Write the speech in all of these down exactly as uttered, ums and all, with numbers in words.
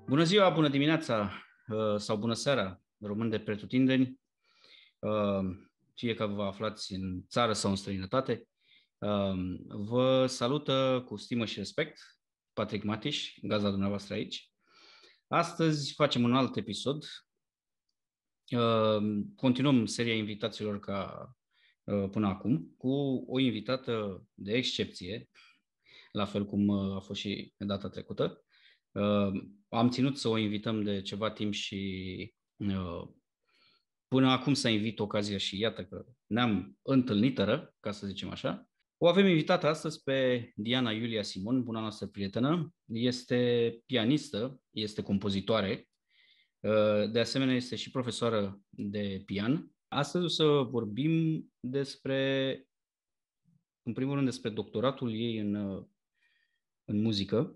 Bună ziua, bună dimineața uh, sau bună seara, români de pretutindeni, uh, fie că vă aflați în țară sau în străinătate. Uh, Vă salută cu stimă și respect Patrick Matiș, gazda dumneavoastră aici. Astăzi facem un alt episod. Uh, Continuăm seria invitațiilor ca uh, până acum, cu o invitată de excepție, la fel cum uh, a fost și data trecută. Uh, am ținut să o invităm de ceva timp și uh, până acum s-a invit ocazia și iată că ne-am întâlnitără, ca să zicem așa. O avem invitată astăzi pe Diana Iulia Simon, buna noastră prietenă. Este pianistă, este compozitoare, uh, de asemenea este și profesoară de pian. Astăzi o să vorbim despre, în primul rând, despre doctoratul ei în, uh, în muzică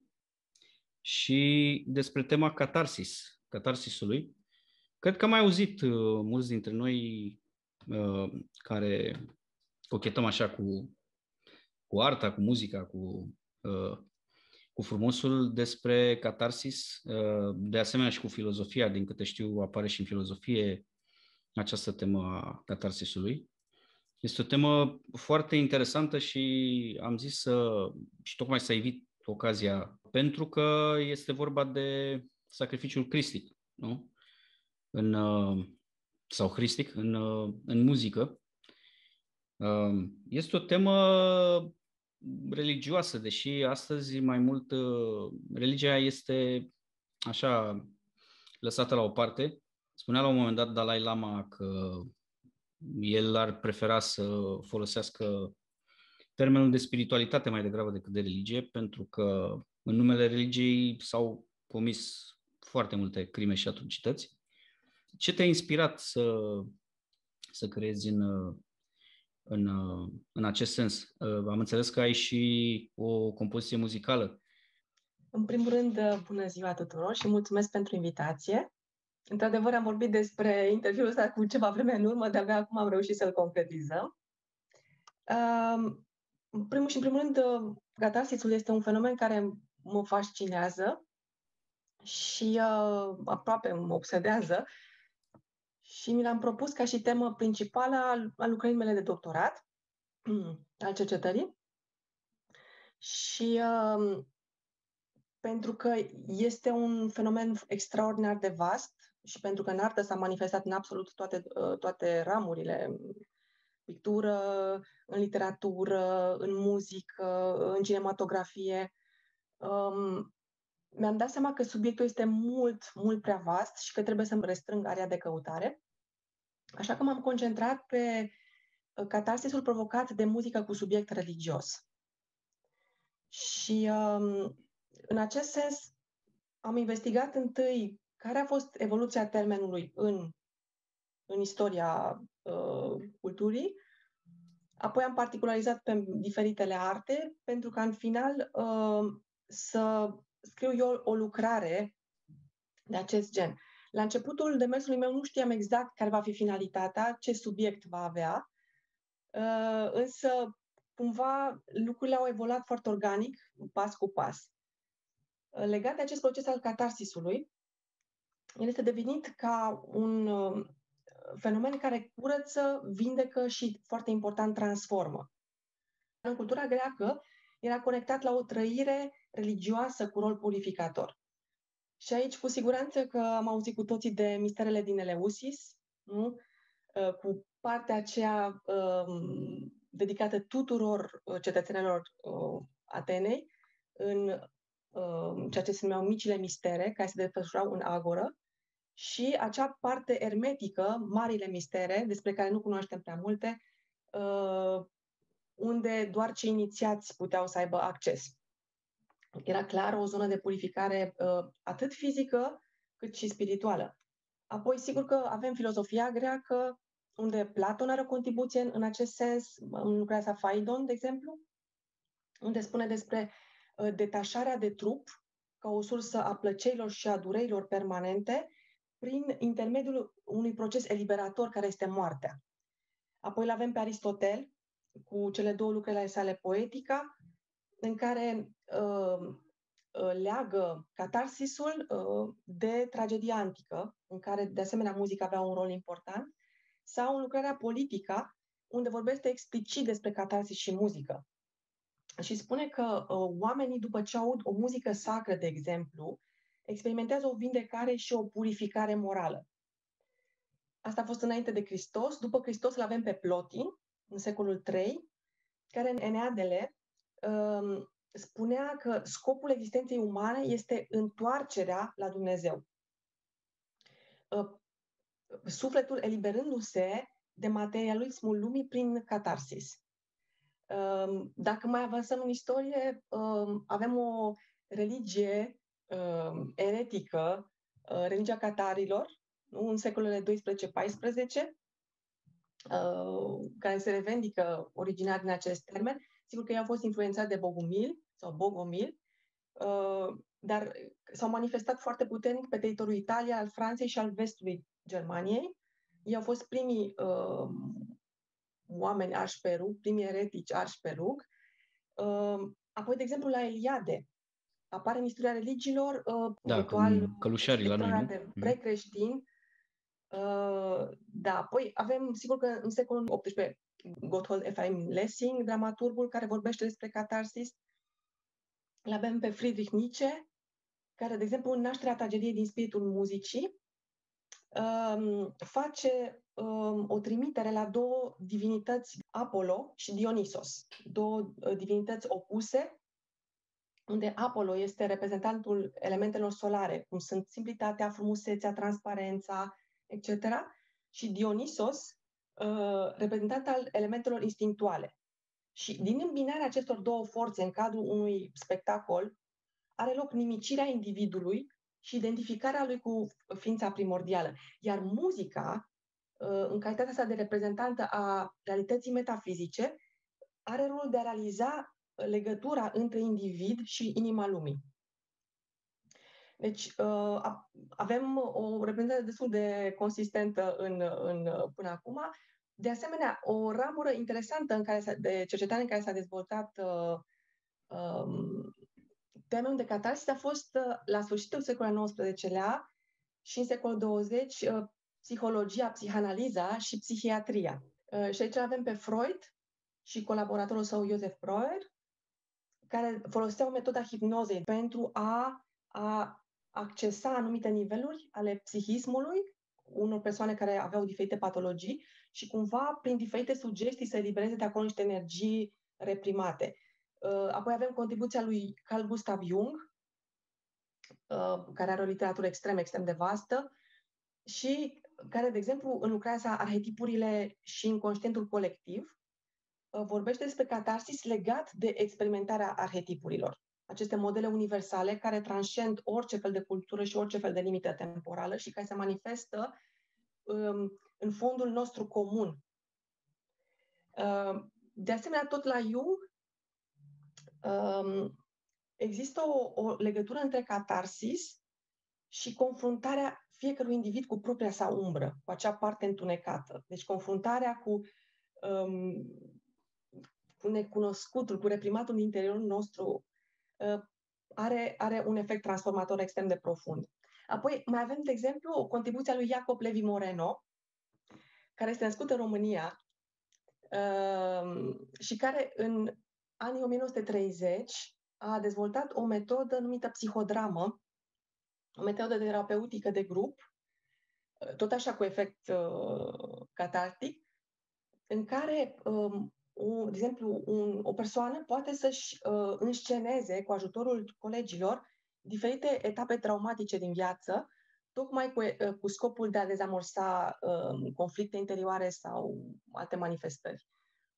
și despre tema catarsis, catarsisului. Cred că am mai auzit uh, mulți dintre noi uh, care cochetăm așa cu, cu arta, cu muzica, cu, uh, cu frumosul despre catarsis, uh, de asemenea și cu filozofia, din câte știu apare și în filozofie această temă a catarsisului. Este o temă foarte interesantă și am zis să, și tocmai să evit ocazia, pentru că este vorba de sacrificiul cristic, nu? În, uh, sau hristic, în, uh, în muzică. Uh, Este o temă religioasă, deși astăzi mai mult uh, religia este așa lăsată la o parte. Spunea la un moment dat Dalai Lama că el ar prefera să folosească termenul de spiritualitate mai degrabă decât de religie, pentru că în numele religiei s-au comis foarte multe crime și atrocități. Ce te-a inspirat să, să creezi în, în, în acest sens? Am înțeles că ai și o compoziție muzicală. În primul rând, bună ziua tuturor și mulțumesc pentru invitație. Într-adevăr, am vorbit despre interviul ăsta cu ceva vreme în urmă, de-abia acum am reușit să-l concretizăm. În primul și în primul rând, catarsisul este un fenomen care mă fascinează și uh, aproape mă obsedează și mi l-am propus ca și temă principală a, a lucrării mele de doctorat, al cercetării. Și uh, pentru că este un fenomen extraordinar de vast și pentru că în artă s-a manifestat în absolut toate, toate ramurile, pictură, în literatură, în muzică, în cinematografie, um, mi-am dat seama că subiectul este mult, mult prea vast și că trebuie să-mi restrâng area de căutare. Așa că m-am concentrat pe catarsisul provocat de muzică cu subiect religios. Și um, în acest sens am investigat întâi care a fost evoluția termenului în, în istoria uh, culturii, apoi am particularizat pe diferitele arte, pentru că în final uh, să scriu eu o lucrare de acest gen. La începutul demersului meu nu știam exact care va fi finalitatea, ce subiect va avea, uh, însă cumva lucrurile au evoluat foarte organic, pas cu pas. Legat de acest proces al catarsisului, el este devenit ca un uh, fenomen care curăță, vindecă și, foarte important, transformă. În cultura greacă era conectat la o trăire religioasă cu rol purificator. Și aici, cu siguranță că am auzit cu toții de misterele din Eleusis, nu? Uh, cu partea aceea uh, dedicată tuturor cetățenilor uh, Atenei, în uh, ceea ce se numeau micile mistere, care se desfășurau în agoră, și acea parte ermetică, marile mistere, despre care nu cunoaștem prea multe, uh, unde doar cei inițiați puteau să aibă acces. Era clar o zonă de purificare uh, atât fizică cât și spirituală. Apoi, sigur că avem filozofia greacă, unde Platon are o contribuție în, în acest sens, în lucrarea sa Phaidon, de exemplu, unde spune despre uh, detașarea de trup ca o sursă a plăcerilor și a durerilor permanente, prin intermediul unui proces eliberator care este moartea. Apoi îl avem pe Aristotel, cu cele două lucrări ale sale, Poetica, în care uh, uh, leagă catarsisul uh, de tragedia antică, în care de asemenea muzica avea un rol important, sau în lucrarea Politica, unde vorbește explicit despre catarsis și muzică. Și spune că uh, oamenii, după ce aud o muzică sacră, de exemplu, experimentează o vindecare și o purificare morală. Asta a fost înainte de Hristos. După Hristos îl avem pe Plotin, în secolul trei, care în Eneadele um, spunea că scopul existenței umane este întoarcerea la Dumnezeu. Uh, sufletul eliberându-se de materialismul lumii prin catarsis. Um, dacă mai avansăm în istorie, um, avem o religie um, eretică, uh, religia catarilor, nu? În secolele doisprezece paisprezece, uh, care se revendică originar din acest termen. Sigur că ei au fost influențați de Bogumil sau Bogomil, uh, dar s-au manifestat foarte puternic pe teritoriul Italiei, al Franței și al vestului Germaniei. Ei au fost primii uh, oameni arși pe rug, primii eretici arși pe rug. Uh, apoi, de exemplu, la Eliade apare în istoria religiilor uh, Da, punctual călușarii la noi, nu? de precreștini. Uh, da, apoi avem, sigur că în secolul optsprezece, Gotthold Ephraim Lessing, dramaturgul care vorbește despre catarsis. L-avem pe Friedrich Nietzsche, care, de exemplu, în Nașterea tragediei din spiritul muzicii, um, face um, o trimitere la două divinități, Apollo și Dionisos, două uh, divinități opuse, unde Apollo este reprezentantul elementelor solare, cum sunt simplitatea, frumusețea, transparența, et cetera, și Dionisos, uh, reprezentant al elementelor instinctuale. Și din îmbinarea acestor două forțe în cadrul unui spectacol, are loc nimicirea individului și identificarea lui cu ființa primordială. Iar muzica, în calitatea sa de reprezentantă a realității metafizice, are rolul de a realiza legătura între individ și inima lumii. Deci avem o reprezentare destul de consistentă în, în, până acum. De asemenea, o ramură interesantă în care de cercetare în care s-a dezvoltat uh, um, termenul de catarsis a fost uh, la sfârșitul secolului nouăsprezecelea și în secolul douăzeci uh, psihologia, psihanaliza și psihiatria. Uh, și aici avem pe Freud și colaboratorul său Joseph Breuer, care foloseau metoda hipnozei pentru a, a accesa anumite niveluri ale psihismului unor persoane care aveau diferite patologii și cumva, prin diferite sugestii, să elibereze de acolo niște energii reprimate. Apoi avem contribuția lui Carl Gustav Jung, care are o literatură extrem, extrem de vastă și care, de exemplu, în lucrarea sa Arhetipurile și inconștientul colectiv, vorbește despre catarsis legat de experimentarea arhetipurilor. Aceste modele universale care transcend orice fel de cultură și orice fel de limită temporală și care se manifestă um, în fondul nostru comun. Uh, de asemenea, tot la Jung um, există o, o legătură între catarsis și confruntarea fiecărui individ cu propria sa umbră, cu acea parte întunecată. Deci confruntarea cu, um, cu necunoscutul, cu reprimatul din interiorul nostru uh, are, are un efect transformator extrem de profund. Apoi mai avem, de exemplu, contribuția lui Jacob Levi Moreno, care este născut în România uh, și care în anii o mie nouă sute treizeci a dezvoltat o metodă numită psihodramă, o metodă de terapeutică de grup, tot așa cu efect uh, catartic, în care, um, un, de exemplu, un, o persoană poate să-și uh, însceneze cu ajutorul colegilor diferite etape traumatice din viață, tocmai cu, uh, cu scopul de a dezamorsa uh, conflicte interioare sau alte manifestări.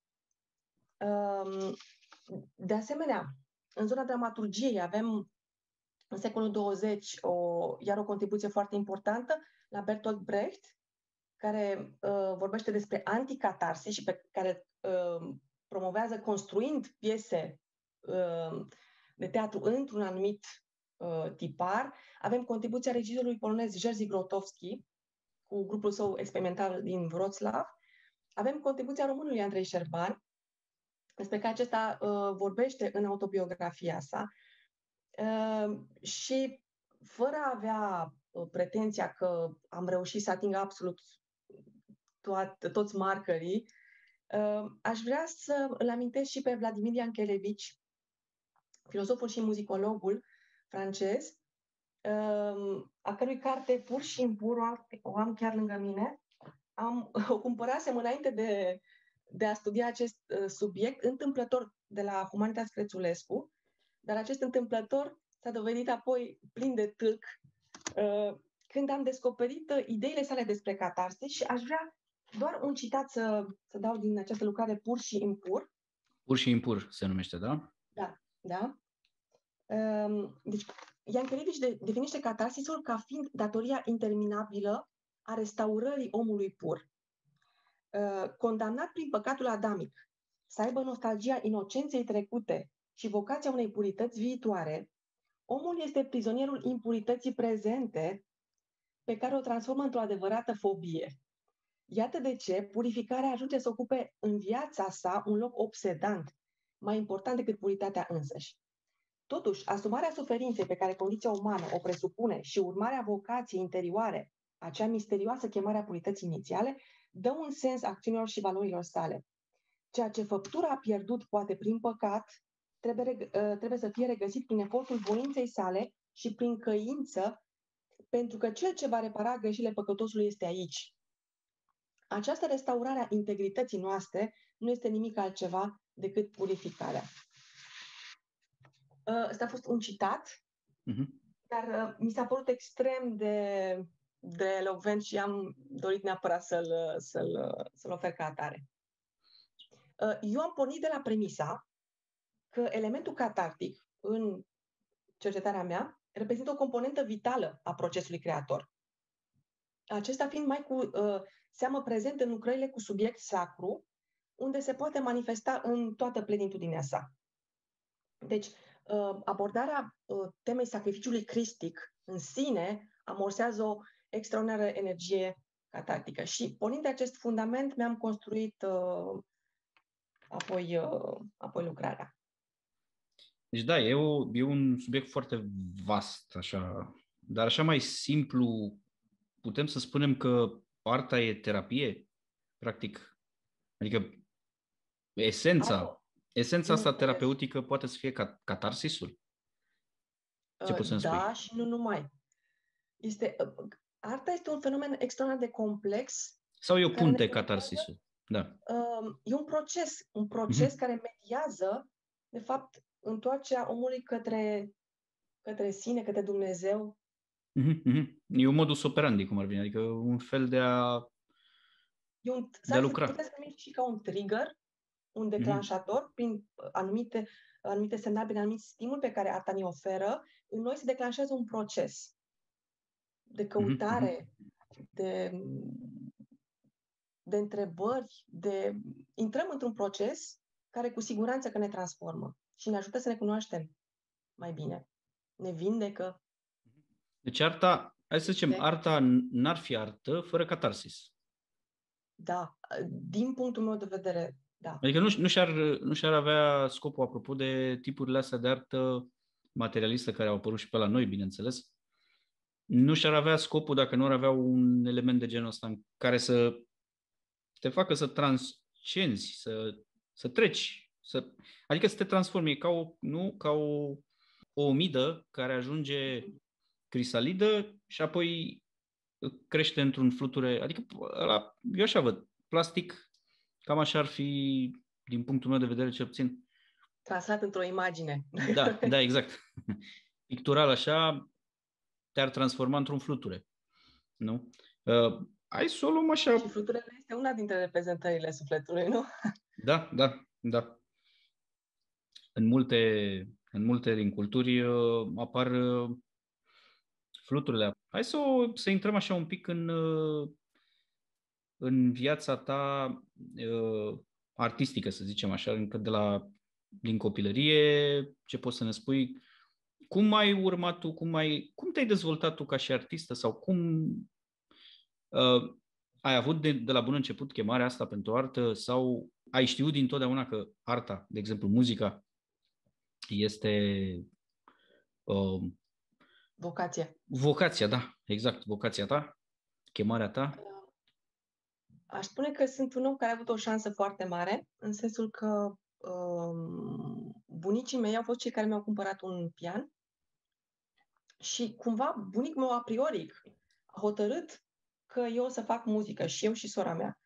Um, de asemenea, în zona dramaturgiei avem în secolul douăzeci o, iar o contribuție foarte importantă la Bertolt Brecht, care uh, vorbește despre anticatarsis și pe care uh, promovează construind piese uh, de teatru într-un anumit uh, tipar. Avem contribuția regizorului polonez Jerzy Grotowski cu grupul său experimental din Wroclaw. Avem contribuția românului Andrei Șerban, despre care acesta uh, vorbește în autobiografia sa. Uh, și fără a avea uh, pretenția că am reușit să ating absolut toat, toți markerii, uh, aș vrea să îl amintesc și pe Vladimir Ianchelevici, filozoful și muzicologul francez, uh, a cărui carte Pur și Impur o am chiar lângă mine. Am, o cumpărasem înainte de, de a studia acest uh, subiect, întâmplător de la Humanitas Crețulescu, dar acest întâmplător s-a dovedit apoi plin de tâlc uh, când am descoperit uh, ideile sale despre catarsis și aș vrea doar un citat să, să dau din această lucrare Pur și Impur. Pur și Impur se numește, da? Da, da. Uh, deci, Ianchelevici de, definește catarsisul ca fiind datoria interminabilă a restaurării omului pur. Uh, condamnat prin păcatul adamic să aibă nostalgia inocenței trecute și vocația unei purități viitoare, omul este prizonierul impurității prezente pe care o transformă într-o adevărată fobie. Iată de ce purificarea ajunge să ocupe în viața sa un loc obsedant, mai important decât puritatea însăși. Totuși, asumarea suferinței pe care condiția umană o presupune și urmarea vocației interioare, acea misterioasă chemare a purității inițiale, dă un sens acțiunilor și valorilor sale. Ceea ce făptura a pierdut poate prin păcat, trebuie, trebuie să fie regăsit prin efortul voinței sale și prin căință, pentru că cel ce va repara greșelile păcătosului este aici. Această restaurare a integrității noastre nu este nimic altceva decât purificarea. Ăsta a fost un citat, uh-huh. dar mi s-a părut extrem de, de elocvent și am dorit neapărat să-l, să-l, să-l ofer ca atare. Eu am pornit de la premisa că elementul catartic în cercetarea mea reprezintă o componentă vitală a procesului creator. Acesta fiind mai cu uh, seamă prezent în lucrările cu subiect sacru, unde se poate manifesta în toată plenitudinea sa. Deci, uh, abordarea uh, temei sacrificiului cristic în sine amorsează o extraordinară energie catartică. Și, pornind de acest fundament, mi-am construit uh, apoi, uh, apoi lucrarea. Deci da, e, o, e un subiect foarte vast, așa, dar așa mai simplu, putem să spunem că arta e terapie, practic, adică esența, Arta. esența asta terapeutică poate să fie catarsisul. Ce poți să-mi da, spui? Și nu numai. Este, arta este un fenomen extraordinar de complex. Sau e o punte catarsisul? Da. E un proces, un proces mm-hmm. care mediază, de fapt, întoarcerea omului către, către sine, către Dumnezeu. Mm-hmm. E un modus operandi, cum ar veni, adică un fel de a, e un, de a lucra. Puteți numi și ca un trigger, un declanșator, mm-hmm. prin anumite, anumite semnale, prin anumite stimuli pe care arta ne oferă, în noi se declanșează un proces de căutare, mm-hmm. de, de întrebări, de... intrăm într-un proces care cu siguranță că ne transformă și ne ajută să ne cunoaștem mai bine. Ne vindecă. Deci arta, hai să zicem, arta n-ar fi artă fără catarsis. Da, din punctul meu de vedere, da. Adică nu, nu, și-ar, nu și-ar avea scopul, apropo de tipurile astea de artă materialistă care au apărut și pe la noi, bineînțeles, nu și-ar avea scopul dacă nu ar avea un element de genul ăsta în care să te facă să transcenzi, să, să treci, să, adică să te transformi, ca o, nu, ca o, o omidă care ajunge crisalidă și apoi crește într-un fluture, adică ăla, eu așa văd, plastic, cam așa ar fi, din punctul meu de vedere, cel puțin. Translat într-o imagine. Da, da, exact. Pictural așa, te-ar transforma într-un fluture. Nu? Uh, hai să o luăm așa... Și fluturele este una dintre reprezentările sufletului, nu? Da, da, da. În multe, în multe din culturi uh, apar uh, fluturile. Hai să, o, să intrăm așa un pic în, uh, în viața ta uh, artistică, să zicem așa, încă de la din copilărie, ce poți să ne spui? Cum ai urmat tu, cum, ai, cum te-ai dezvoltat tu ca și artistă sau cum uh, ai avut de, de la bun început chemarea asta pentru artă sau ai știut dintotdeauna că arta, de exemplu muzica, este uh, Vocația. vocația, da, exact, vocația ta, chemarea ta? Aș spune că sunt un om care a avut o șansă foarte mare, în sensul că um, bunicii mei au fost cei care mi-au cumpărat un pian și cumva bunicul meu a priori a hotărât că eu o să fac muzică și eu și sora mea.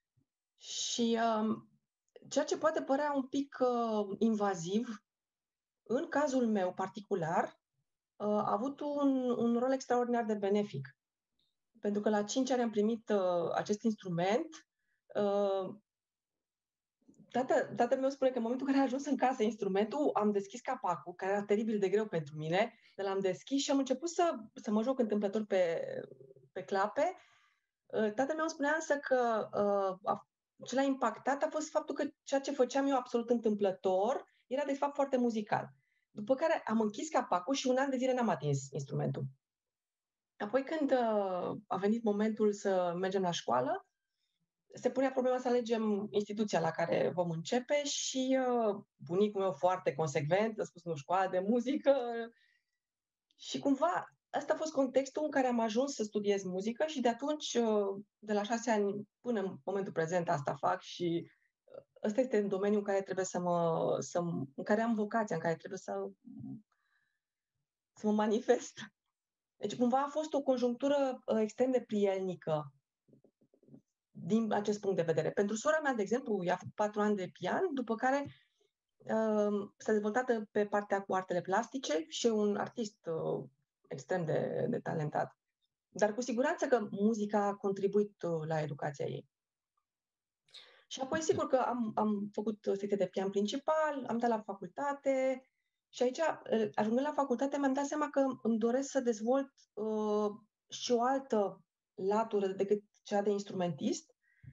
Și um, ceea ce poate părea un pic uh, invaziv, în cazul meu particular, uh, a avut un, un rol extraordinar de benefic. Pentru că la cinci ani am primit uh, acest instrument. Uh, tata, tatăl meu spune că în momentul în care a ajuns în casă instrumentul, am deschis capacul, care era teribil de greu pentru mine, dar l-am deschis și am început să, să mă joc întâmplător pe, pe clape. Uh, tatăl meu îmi spunea însă că uh, a, ce l-a impactat a fost faptul că ceea ce făceam eu absolut întâmplător era de fapt foarte muzical. După care am închis capacul și un an de zile n-am atins instrumentul. Apoi când uh, a venit momentul să mergem la școală, se punea problema să alegem instituția la care vom începe și uh, bunicul meu foarte consecvent a spus nu, școală de muzică. Și cumva ăsta a fost contextul în care am ajuns să studiez muzică și de atunci, uh, de la șase ani până în momentul prezent, asta fac și uh, ăsta este în domeniul în care trebuie să mă, să, în care am vocația, în care trebuie să, să mă manifest. Deci cumva a fost o conjunctură uh, extrem de prielnică din acest punct de vedere. Pentru sora mea, de exemplu, ea a făcut patru ani de pian, după care uh, s-a dezvoltat pe partea cu artele plastice și e un artist uh, extrem de, de talentat. Dar cu siguranță că muzica a contribuit uh, la educația ei. Și apoi, sigur că am, am făcut secție de pian principal, am dat la facultate și aici, uh, ajungând la facultate, mi-am dat seama că îmi doresc să dezvolt uh, și o altă latură decât cea de instrumentist.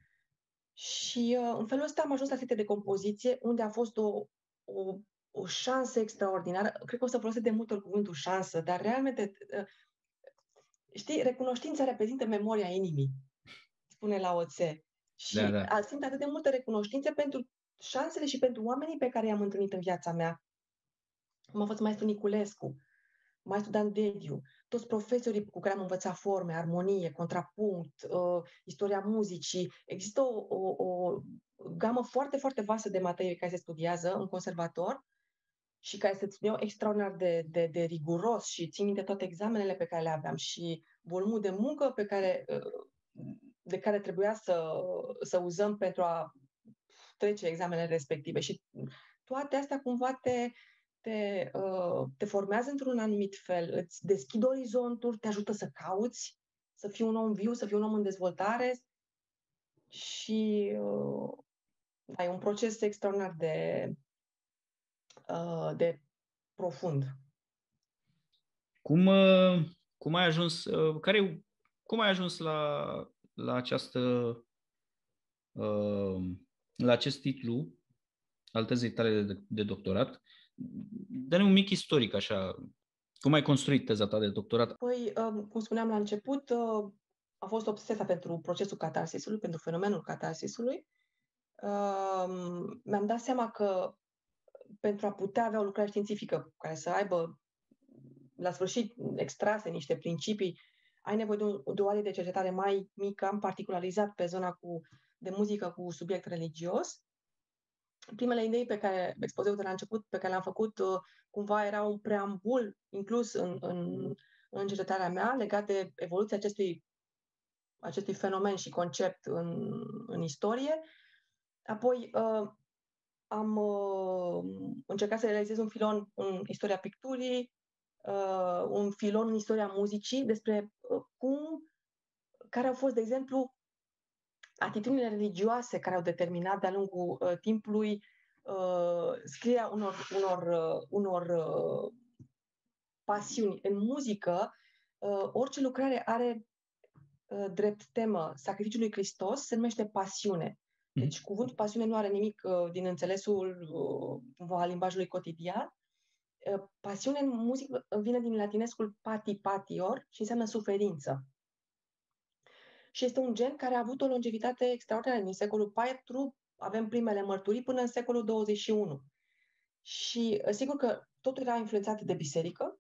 Și uh, în felul ăsta am ajuns la secție de compoziție, unde a fost o, o, o șansă extraordinară. Cred că o să folosesc de multe ori cuvântul șansă, dar realmente, uh, știi, recunoștința reprezintă memoria inimii, spune Lao Tse. Da, Și da. simt atât de multă recunoștință pentru șansele și pentru oamenii pe care i-am întâlnit în viața mea. Cum a fost maestru Niculescu, maestru Dan Dediu, toți profesorii cu care am învățat forme, armonie, contrapunct, uh, istoria muzicii. Există o, o, o gamă foarte, foarte vastă de materii care se studiază în conservator și care se studiau extraordinar de, de, de riguros și țin minte toate examenele pe care le aveam și volumul de muncă pe care, uh, de care trebuia să, să uzăm pentru a trece examenele respective. Și toate astea cumva te, te, uh, te formează într-un anumit fel, îți deschid orizonturi, te ajută să cauți, să fii un om viu, să fii un om în dezvoltare și uh, ai un proces extraordinar de, uh, de profund. Cum, uh, cum ai ajuns, uh, care, cum ai ajuns la, la această, uh, la acest titlu al tezei tale de, de doctorat? Dă-ne un mic istoric, așa. Cum ai construit teza ta de doctorat? Păi, uh, cum spuneam la început, uh, a fost obsesa pentru procesul catarsisului, pentru fenomenul catarsisului. Uh, mi-am dat seama că pentru a putea avea o lucrare științifică care să aibă la sfârșit extrase niște principii, ai nevoie de, un, de o arie de cercetare mai mică. Am particularizat pe zona cu, de muzică cu subiect religios. Primele idei pe care, expozeul de la început, pe care le-am făcut, cumva era un preambul inclus în, în, în cercetarea mea legat de evoluția acestui, acestui fenomen și concept în, în istorie. Apoi uh, am uh, încercat să realizez un filon în istoria picturii, uh, un filon în istoria muzicii, despre uh, cum, care au fost, de exemplu, atitudinile religioase care au determinat de-a lungul uh, timpului uh, scrierea unor, unor, uh, unor uh, pasiuni. În muzică, uh, orice lucrare are uh, drept temă sacrificiul lui Hristos, se numește pasiune. Deci cuvântul pasiune nu are nimic uh, din înțelesul uh, al limbajului cotidian. Uh, pasiune în muzică vine din latinescul pati patior și înseamnă suferință. Și este un gen care a avut o longevitate extraordinară. Din secolul patru avem primele mărturii până în secolul douăzeci și unu. Și sigur că totul era influențat de biserică,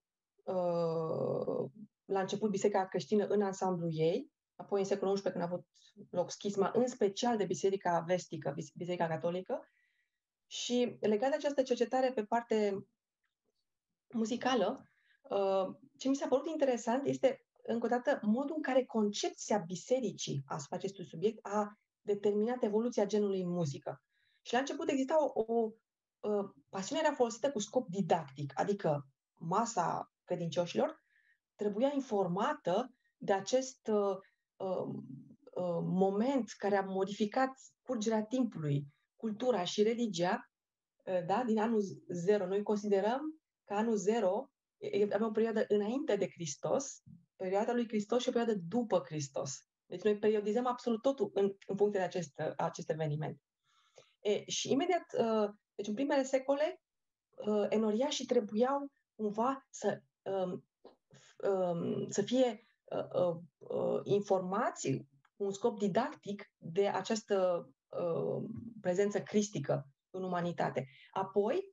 uh, la început biserica creștină în ansamblu ei, apoi în secolul unsprezece, când a avut loc schisma, în special de biserica vestică, biserica catolică. Și legat de această cercetare pe parte muzicală, uh, ce mi s-a părut interesant este, încă o dată, modul în care concepția bisericii asupra acestui subiect a determinat evoluția genului în muzică. Și la început exista o, o uh, pasiune era folosită cu scop didactic, adică masa credincioșilor trebuia informată de acest uh, uh, uh, moment care a modificat curgerea timpului, cultura și religia, uh, da, din anul zero. Noi considerăm că anul zero avem o perioadă înainte de Hristos, perioada lui Hristos și o perioadă după Hristos. Deci noi periodizăm absolut totul în, în funcție de acest, acest eveniment. E, și imediat, uh, deci în primele secole, uh, enoriașii trebuiau cumva să, um, um, să fie uh, uh, uh, informați cu un scop didactic de această uh, prezență cristică în umanitate. Apoi,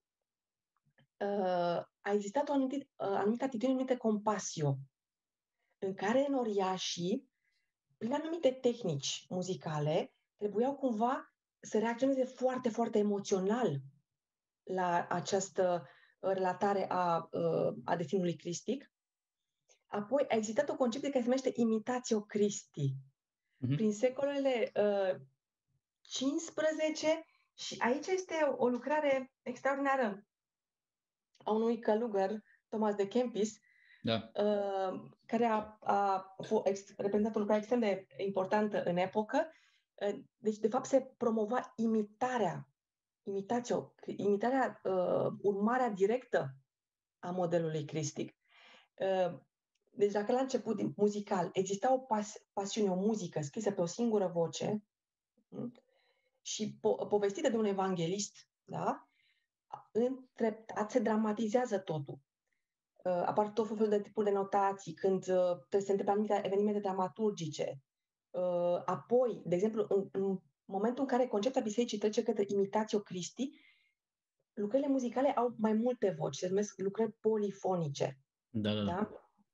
uh, a existat o anumită, uh, anumită atitudine numită compasio, în care enoriașii, prin anumite tehnici muzicale, trebuiau cumva să reacționeze foarte, foarte emoțional la această relatare a, a destinului cristic. Apoi a existat o concepție care se numește imitatio Christi. Mhm. Prin secolele uh, cincisprezece, și aici este o, o lucrare extraordinară a unui călugăr, Thomas de Kempis, Da. uh, care a, a ex, reprezentat o lucrare extrem de importantă în epocă. Uh, deci, de fapt, se promova imitarea, imitațio, imitarea, uh, urmarea directă a modelului cristic. Uh, deci, dacă la început muzical exista o pas, pasiune, o muzică scrisă pe o singură voce, m- și po- povestită de un evanghelist, da? Întreptat se dramatizează totul. Uh, apar tot felul de tipuri de notații, când uh, trebuie să se întâmple anumite evenimente dramaturgice. Uh, apoi, de exemplu, în, în momentul în care concepția bisericii trece către imitatio Christi, lucrările muzicale au mai multe voci, se numesc lucrări polifonice. Da, da, da. Da?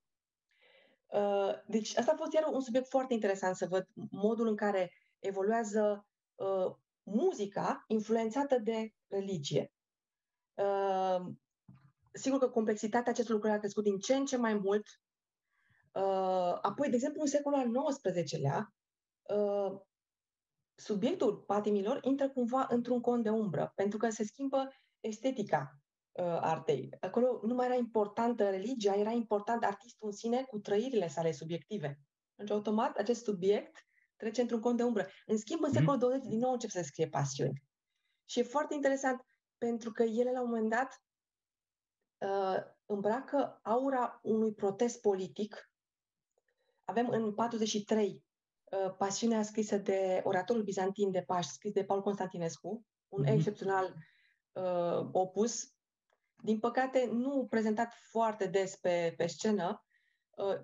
Uh, deci asta a fost iar un subiect foarte interesant, să văd modul în care evoluează uh, muzica influențată de religie. Uh, sigur că complexitatea acestor lucruri a crescut din ce în ce mai mult. Uh, apoi, de exemplu, în secolul al nouăsprezecelea, uh, subiectul patimilor intră cumva într-un cont de umbră, pentru că se schimbă estetica uh, artei. Acolo nu mai era importantă religia, era important artistul în sine cu trăirile sale subiective. Deci, automat, acest subiect trece într-un cont de umbră. În schimb, în secolul douăzeci, din nou încep să scrie pasiuni. Și e foarte interesant, pentru că ele, la un moment dat, uh, îmbracă aura unui protest politic. Avem în patruzeci și trei uh, pasiunea scrisă de oratorul bizantin de Paști, scris de Paul Constantinescu, un Mhm. excepțional uh, opus, din păcate nu prezentat foarte des pe, pe scenă, uh,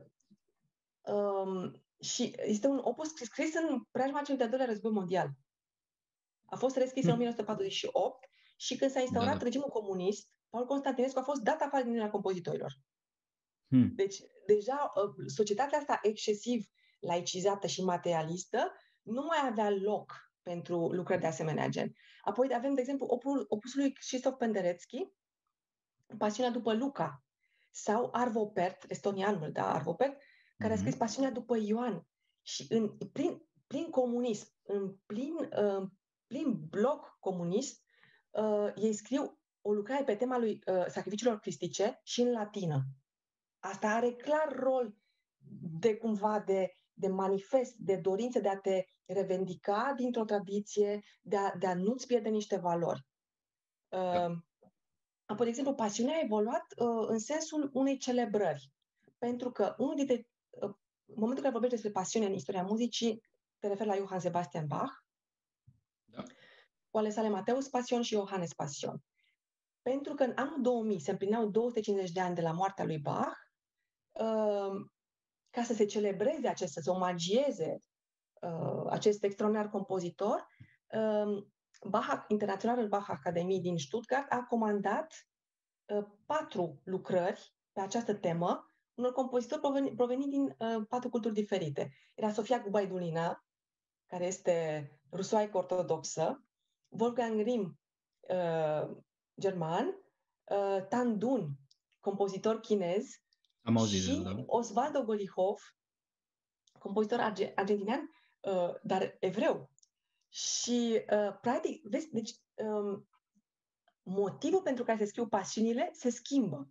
um, și este un opus scris în preajma celui de-al doilea război mondial. A fost rescris în o mie nouă sute patruzeci și opt și când s-a instaurat Da, da. regimul comunist, Paul Constantinescu a fost dat afară din Uniunea Compozitorilor. Hmm. Deci, deja, societatea asta excesiv laicizată și materialistă nu mai avea loc pentru lucrări de asemenea gen. Apoi avem, de exemplu, opul, opusul lui Krzysztof Penderecki, Pasiunea după Luca, sau Arvo Pärt, estonianul, da, Arvo Pärt, care a scris Pasiunea după Ioan. Și în, prin, prin comunism, în plin, uh, plin bloc comunist, uh, ei scriu o lucrare pe tema lui uh, sacrificiilor cristice și în latină. Asta are clar rol de cumva de, de manifest, de dorință de a te revendica dintr-o tradiție, de a, de a nu-ți pierde niște valori. Da. Uh, apoi, de exemplu, pasiunea a evoluat uh, în sensul unei celebrări. Pentru că unul dintre, uh, în momentul în care vorbești despre pasiune în istoria muzicii, te referi la Johann Sebastian Bach, Da. cu ale sale Mateus Passion și Johannes Passion. Pentru că în anul două mii se împlineau două sute cincizeci de ani de la moartea lui Bach, uh, ca să se celebreze acest, să se omagieze uh, acest extraordinar compozitor, uh, Bach, Internaționalul Bach Academy din Stuttgart a comandat uh, patru lucrări pe această temă unor compozitori proveni, proveniți din uh, patru culturi diferite. Era Sofia Gubaidulina, care este rusoaică ortodoxă, Wolfgang Rihm, uh, german, uh, Tan Dun, compozitor chinez, Am auzit de el, și da. Osvaldo Golihov, compozitor arge- argentinian, uh, dar evreu. Și, uh, practic, vezi, deci, um, motivul pentru care se scriu pasiunile se schimbă.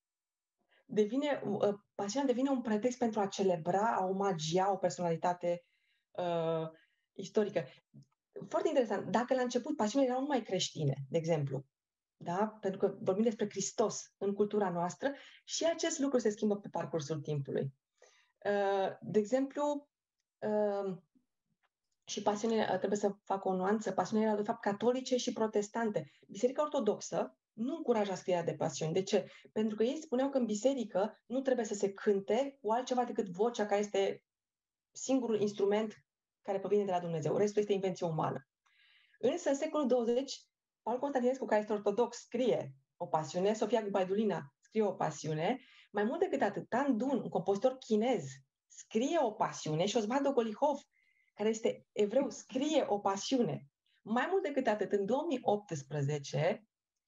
Devine, uh, pasiunea devine un pretext pentru a celebra, a omagia o personalitate uh, istorică. Foarte interesant. Dacă la început pasiunile erau numai creștine, de exemplu, da? Pentru că vorbim despre Hristos în cultura noastră, și acest lucru se schimbă pe parcursul timpului. Uh, de exemplu, uh, și pasiunile, trebuie să fac o nuanță, pasiunile erau de fapt catolice și protestante. Biserica ortodoxă nu încuraja scrierea de pasiuni. De ce? Pentru că ei spuneau că în biserică nu trebuie să se cânte cu altceva decât vocea, care este singurul instrument care provine de la Dumnezeu. Restul este invenție umană. Însă, în secolul douăzeci, Paul Constantinescu, care este ortodox, scrie o pasiune, Sofia Gubaidulina scrie o pasiune, mai mult decât atât, Tan Dun, un compozitor chinez, scrie o pasiune, și Osvaldo Golihov, care este evreu, scrie o pasiune. Mai mult decât atât, în două mii optsprezece,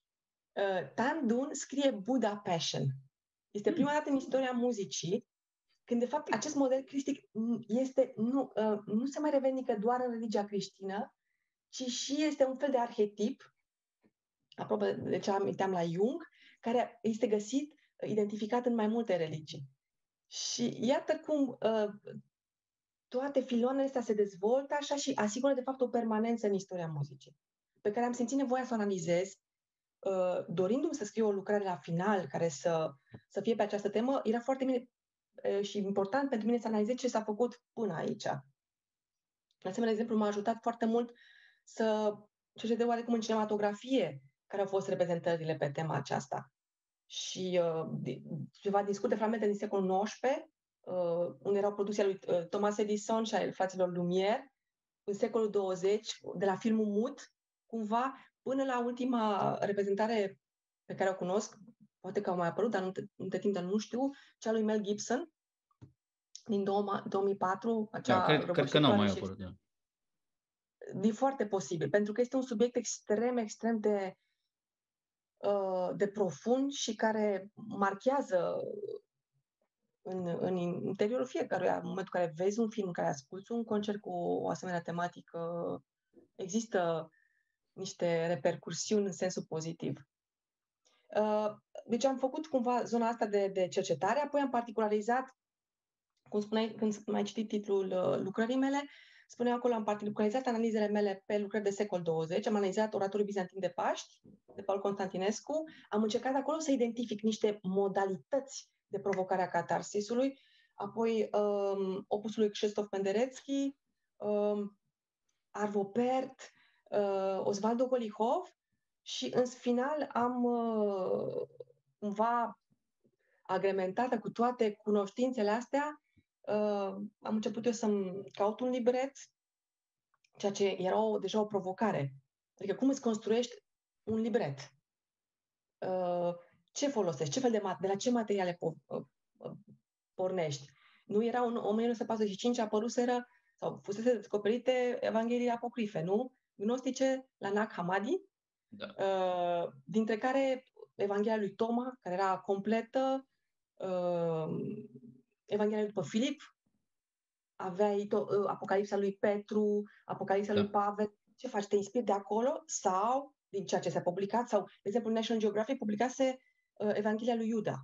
uh, Tan Dun scrie Buddha Passion. Este prima dată în istoria muzicii când, de fapt, acest model cristic este, nu, uh, nu se mai revendică doar în religia creștină, ci și este un fel de arhetip, apropo de ce aminteam la Jung, care este găsit, identificat în mai multe religii. Și iată cum uh, toate filoanele astea se dezvoltă așa și asigură, de fapt, o permanență în istoria muzicii, pe care am simțit nevoia să o analizez, uh, dorindu-mi să scriu o lucrare la final care să, să fie pe această temă. Era foarte bine uh, și important pentru mine să analizez ce s-a făcut până aici. De asemenea, exemplu, m-a ajutat foarte mult să cercetez oarecum în cinematografie care au fost reprezentările pe tema aceasta. Și uh, ceva din scurte fragmente din secolul nouăsprezece, uh, unde erau producția lui uh, Thomas Edison și al fraților Lumière, în secolul douăzeci, de la filmul mut, cumva, până la ultima reprezentare pe care o cunosc, poate că au mai apărut, dar între timp, dar nu știu, cea lui Mel Gibson, din două mii patru, Da, acea cred, cred că n-au mai și apărut. Da. E foarte posibil, pentru că este un subiect extrem, extrem de, uh, de profund și care marchează în, în interiorul fiecăruia. În momentul în care vezi un film, în care asculți un concert cu o asemenea tematică, există niște repercursiuni în sensul pozitiv. Uh, deci am făcut cumva zona asta de, de cercetare, apoi am particularizat, cum spuneai, când mai citit titlul uh, lucrării mele, spuneam acolo, am particularizat analizele mele pe lucrări de secol douăzeci, am analizat oratorul bizantin de Paști, de Paul Constantinescu, am încercat acolo să identific niște modalități de provocare a catarsisului, apoi um, opusul lui Krzysztof Penderecki, um, Arvo Pärt, uh, Osvaldo Golihov, și în final am uh, cumva agrementată cu toate cunoștințele astea, uh, am început eu să-mi caut un libret, ceea ce era o, deja o provocare. Adică cum îți construiești un libret? Uh, ce folosești? Ce fel de, mat- de la ce materiale po- uh, pornești? Nu era în o mie nouă sute patruzeci și cinci apăruseră sau fusese descoperite Evanghelii apocrife, nu? Gnostice la Nag Hammadi, Da. uh, dintre care Evanghelia lui Toma, care era completă, uh, Evanghelia lui după Filip, aveai to- uh, Apocalipsa lui Petru, Apocalipsa Da. lui Pavel. Ce faci? Te inspiri de acolo sau din ceea ce s-a publicat? Sau, de exemplu, National Geographic publicase uh, Evanghelia lui Iuda.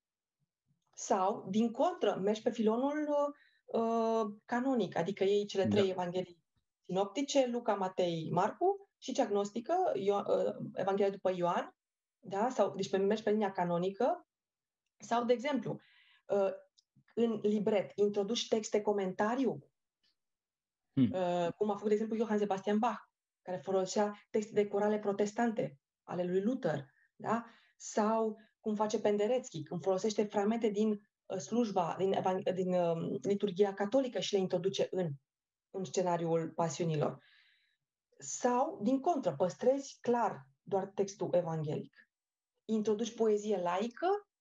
Sau, din contră, mergi pe filonul uh, canonic, adică ei cele trei Da. evanghelii sinoptice, Luca, Matei, Marcu, și cea gnostică, Io- uh, Evanghelia după Ioan, da? Sau, deci pe, mergi pe linia canonică. Sau, de exemplu, uh, în libret introduci texte comentariu, Hmm. uh, cum a făcut, de exemplu, Johann Sebastian Bach, care folosea texte de corale protestante ale lui Luther, da? Sau cum face Penderecki, când folosește fragmente din uh, slujba, din, din uh, liturghia catolică și le introduce în, în scenariul pasiunilor. Sau, din contră, păstrezi clar doar textul evanghelic. Introduci poezie laică,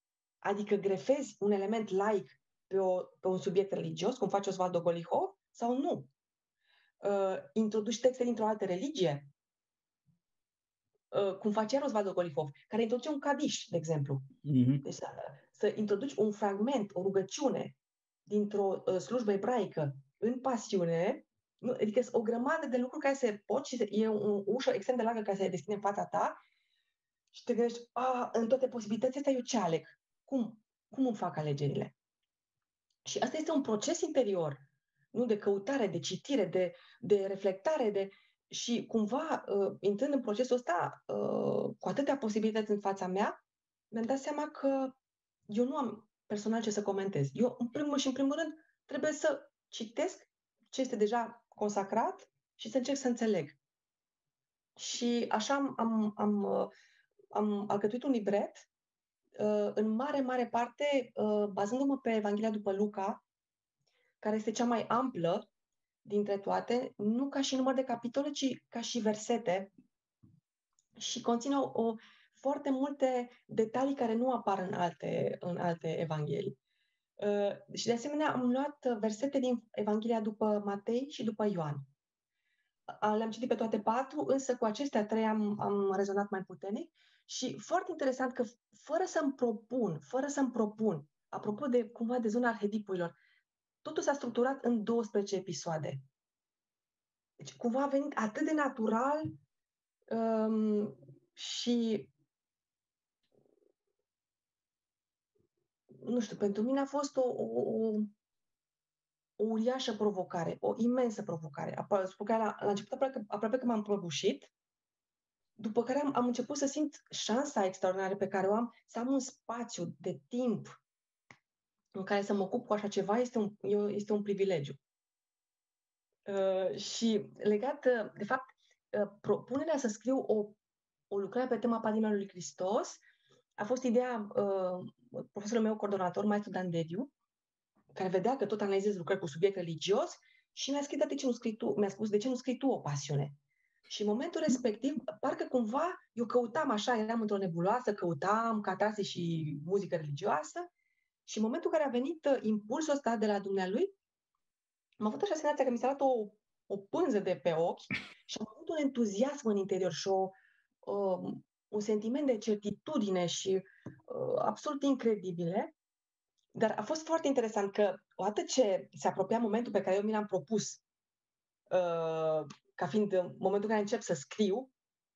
Adică grefezi un element laic pe, o, pe un subiect religios, cum face Osvaldo Golihov, sau nu? Uh, introduci texte dintr-o altă religie, uh, cum face Osvaldo Golihov, care introduce un cadiș, de exemplu. Mm-hmm. Deci să, să introduci un fragment, o rugăciune dintr-o uh, slujbă ebraică în pasiune, nu, adică o grămadă de lucruri care se pot și se, e o ușă extrem de largă care se deschide în fața ta și te gândești, a, în toate posibilitățile astea eu ce aleg? Cum? Cum îmi fac alegerile? Și asta este un proces interior, nu de căutare, de citire, de, de reflectare, de... și cumva, uh, intrând în procesul ăsta, uh, cu atâtea posibilități în fața mea, mi-am dat seama că eu nu am personal ce să comentez. Eu, în primul și în primul rând, trebuie să citesc ce este deja consacrat și să încerc să înțeleg. Și așa am, am, am, uh, am alcătuit un libret, uh, în mare, mare parte, uh, bazându-mă pe Evanghelia după Luca, care este cea mai amplă dintre toate, nu ca și număr de capitole, ci ca și versete, și conține o, o, foarte multe detalii care nu apar în alte, în alte evanghelii. Uh, și de asemenea am luat versete din Evanghelia după Matei și după Ioan. Uh, le-am citit pe toate patru, însă cu acestea trei am, am rezonat mai puternic și foarte interesant că fără să-mi propun, fără să-mi propun, apropo de cumva de zona arhetipurilor, totul s-a structurat în douăsprezece episoade. Deci cumva a venit atât de natural um, și nu știu, pentru mine a fost o, o, o, o uriașă provocare, o imensă provocare. Spun că la, la început aproape, aproape că m-am prăbușit, după care am, am început să simt șansa extraordinară pe care o am, să am un spațiu de timp în care să mă ocup cu așa ceva, este un, este un privilegiu. Uh, și legat, de fapt, uh, propunerea să scriu o, o lucrare pe tema Patimilor lui Hristos a fost ideea uh, profesorul meu coordonator, maestru Dan Dediu, care vedea că tot analizez lucrări cu subiect religios și mi-a scris, de ce nu scrii tu, mi-a spus, de ce nu scrii tu o pasiune? Și în momentul respectiv, parcă cumva eu căutam așa, eram într-o nebuloasă, căutam catarse și muzică religioasă și în momentul în care a venit uh, impulsul ăsta de la dumnealui, am avut așa senzația că mi s-a dat o, o pânză de pe ochi și am avut un entuziasm în interior și o, uh, un sentiment de certitudine și uh, absolut incredibile. Dar a fost foarte interesant că odată ce se apropia momentul pe care eu mi l-am propus, uh, ca fiind momentul în care încep să scriu,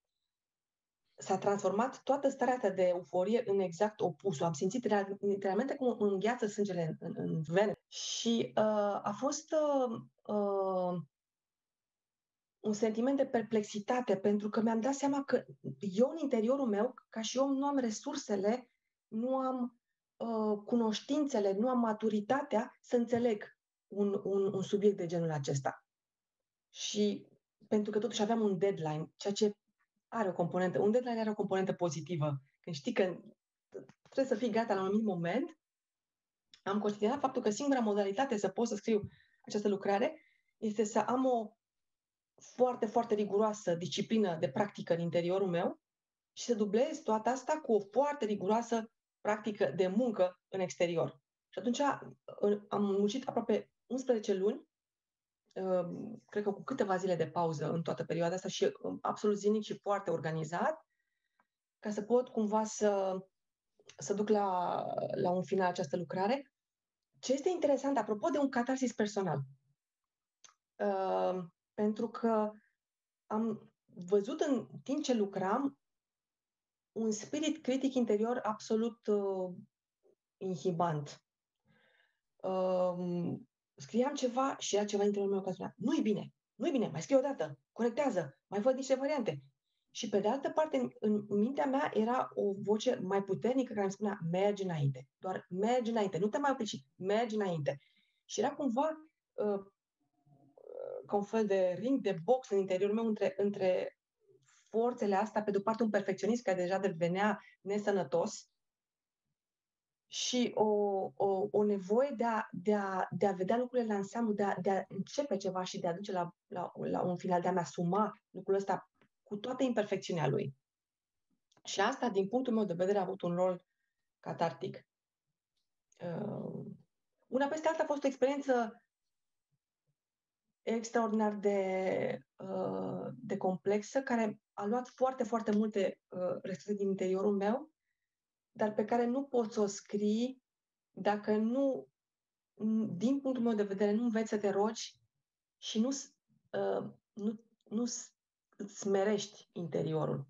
s-a transformat toată starea asta de euforie în exact opusul. Am simțit real, literalmente cum îmi îngheață sângele în, în, în vene. Și uh, a fost uh, uh, un sentiment de perplexitate, pentru că mi-am dat seama că eu, în interiorul meu, ca și om, nu am resursele, nu am uh, cunoștințele, nu am maturitatea să înțeleg un, un, un subiect de genul acesta. Și pentru că totuși aveam un deadline, ceea ce are o componentă, un deadline are o componentă pozitivă. Când știi că trebuie să fii gata la un anumit moment, am considerat faptul că singura modalitate să pot să scriu această lucrare este să am o foarte, foarte riguroasă disciplină de practică în interiorul meu și să dublez toată asta cu o foarte riguroasă practică de muncă în exterior. Și atunci am muncit aproape unsprezece luni, cred că cu câteva zile de pauză în toată perioada asta și absolut zilnic și foarte organizat, ca să pot cumva să, să duc la, la un final această lucrare. Ce este interesant, apropo de un catarsis personal, uh, pentru că am văzut în timp ce lucram un spirit critic interior absolut uh, inhibant. Uh, scriam ceva și era ceva în interiorul meu care spunea, nu-i bine, nu-i bine, mai scrie o dată, corectează, mai văd niște variante. Și pe de altă parte, în, în mintea mea era o voce mai puternică care îmi spunea, mergi înainte, doar mergi înainte, nu te mai opri, ci mergi înainte. Și era cumva uh, ca un fel de ring de box în interiorul meu între, între forțele astea, pe de-o parte un perfecționist care deja devenea nesănătos și o, o, o nevoie de a, de, a, de a vedea lucrurile la ansamblu, de a, de a începe ceva și de a duce la, la, la un final, de a-mi asuma lucrul ăsta cu toată imperfecțiunea lui. Și asta, din punctul meu de vedere, a avut un rol catartic. uh, una peste alta a fost o experiență extraordinar de, uh, de complexă, care a luat foarte, foarte multe uh, resurse din interiorul meu, dar pe care nu poți să o scrii dacă nu, din punctul meu de vedere, nu înveți să te rogi și nu, uh, nu, nu îți smerești interiorul.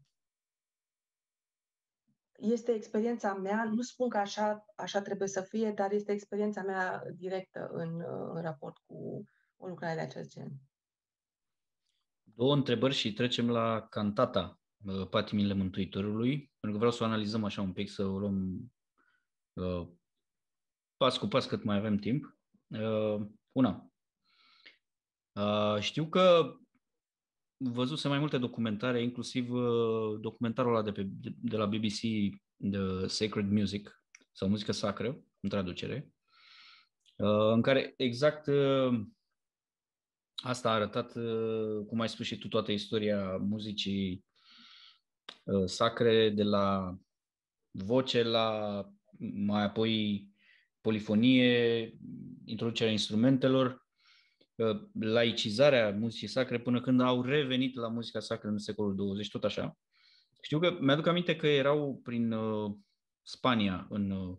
Este experiența mea, nu spun că așa, așa trebuie să fie, dar este experiența mea directă în, în raport cu o lucrare de acest gen. Două întrebări și trecem la cantata Patimile Mântuitorului, pentru că vreau să o analizăm așa un pic, să o luăm uh, pas cu pas cât mai avem timp. Uh, una. Uh, știu că văzuse mai multe documentare, inclusiv uh, documentarul ăla de, pe, de, de la B B C, The Sacred Music, sau Muzică Sacră, în traducere, uh, în care exact uh, asta a arătat, uh, cum ai spus și tu, toată istoria muzicii uh, sacre, de la voce la mai apoi polifonie, introducerea instrumentelor, laicizarea muzicii sacre, până când au revenit la muzica sacră în secolul douăzeci, tot așa. Știu că mi-aduc aminte că erau prin uh, Spania, în, uh,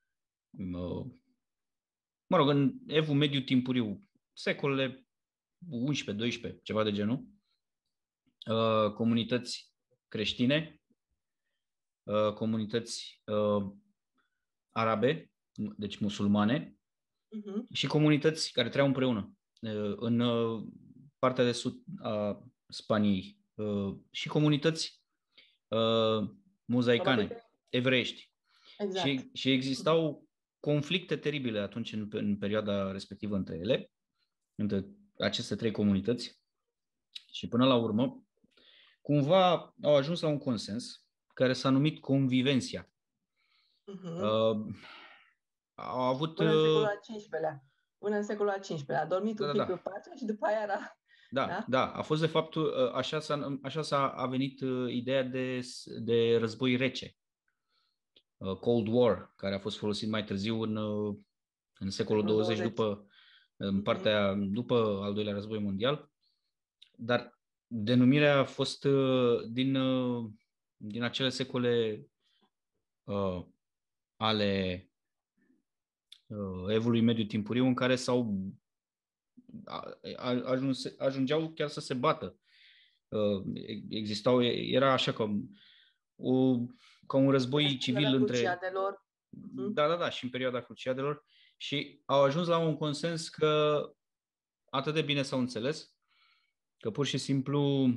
mă rog, în evul mediu timpuriu, secolele unsprezece doisprezece, ceva de genul, uh, comunități creștine, uh, comunități uh, arabe, deci musulmane, uh-huh. și comunități care trăiau împreună în partea de sud a Spaniei și comunități mozaicane, evreiești. Exact. Și, și existau uh-huh. conflicte teribile atunci în, în perioada respectivă între ele, între aceste trei comunități, și până la urmă cumva au ajuns la un consens care s-a numit convivenția. Uh-huh. Uh, au avut... Până în secolul al cincisprezecelea. Până în secolul al cincisprezecelea. A dormit da, un da, pic da. pe pace și după aia era... Da, da, da. A fost de fapt, așa s-a, așa s-a a venit ideea de, de război rece. Cold War, care a fost folosit mai târziu în, în secolul douăzeci, după, în partea, după al doilea război mondial. Dar denumirea a fost din, din acele secole uh, ale uh, evului mediu timpuriu, în care s-au ajuns, ajungeau chiar să se bată. Existau, era așa ca, o, ca un război civil între... Cruciadelor. Da, da, da, și în perioada Cruciadelor. Și au ajuns la un consens că atât de bine s-au înțeles, că pur și simplu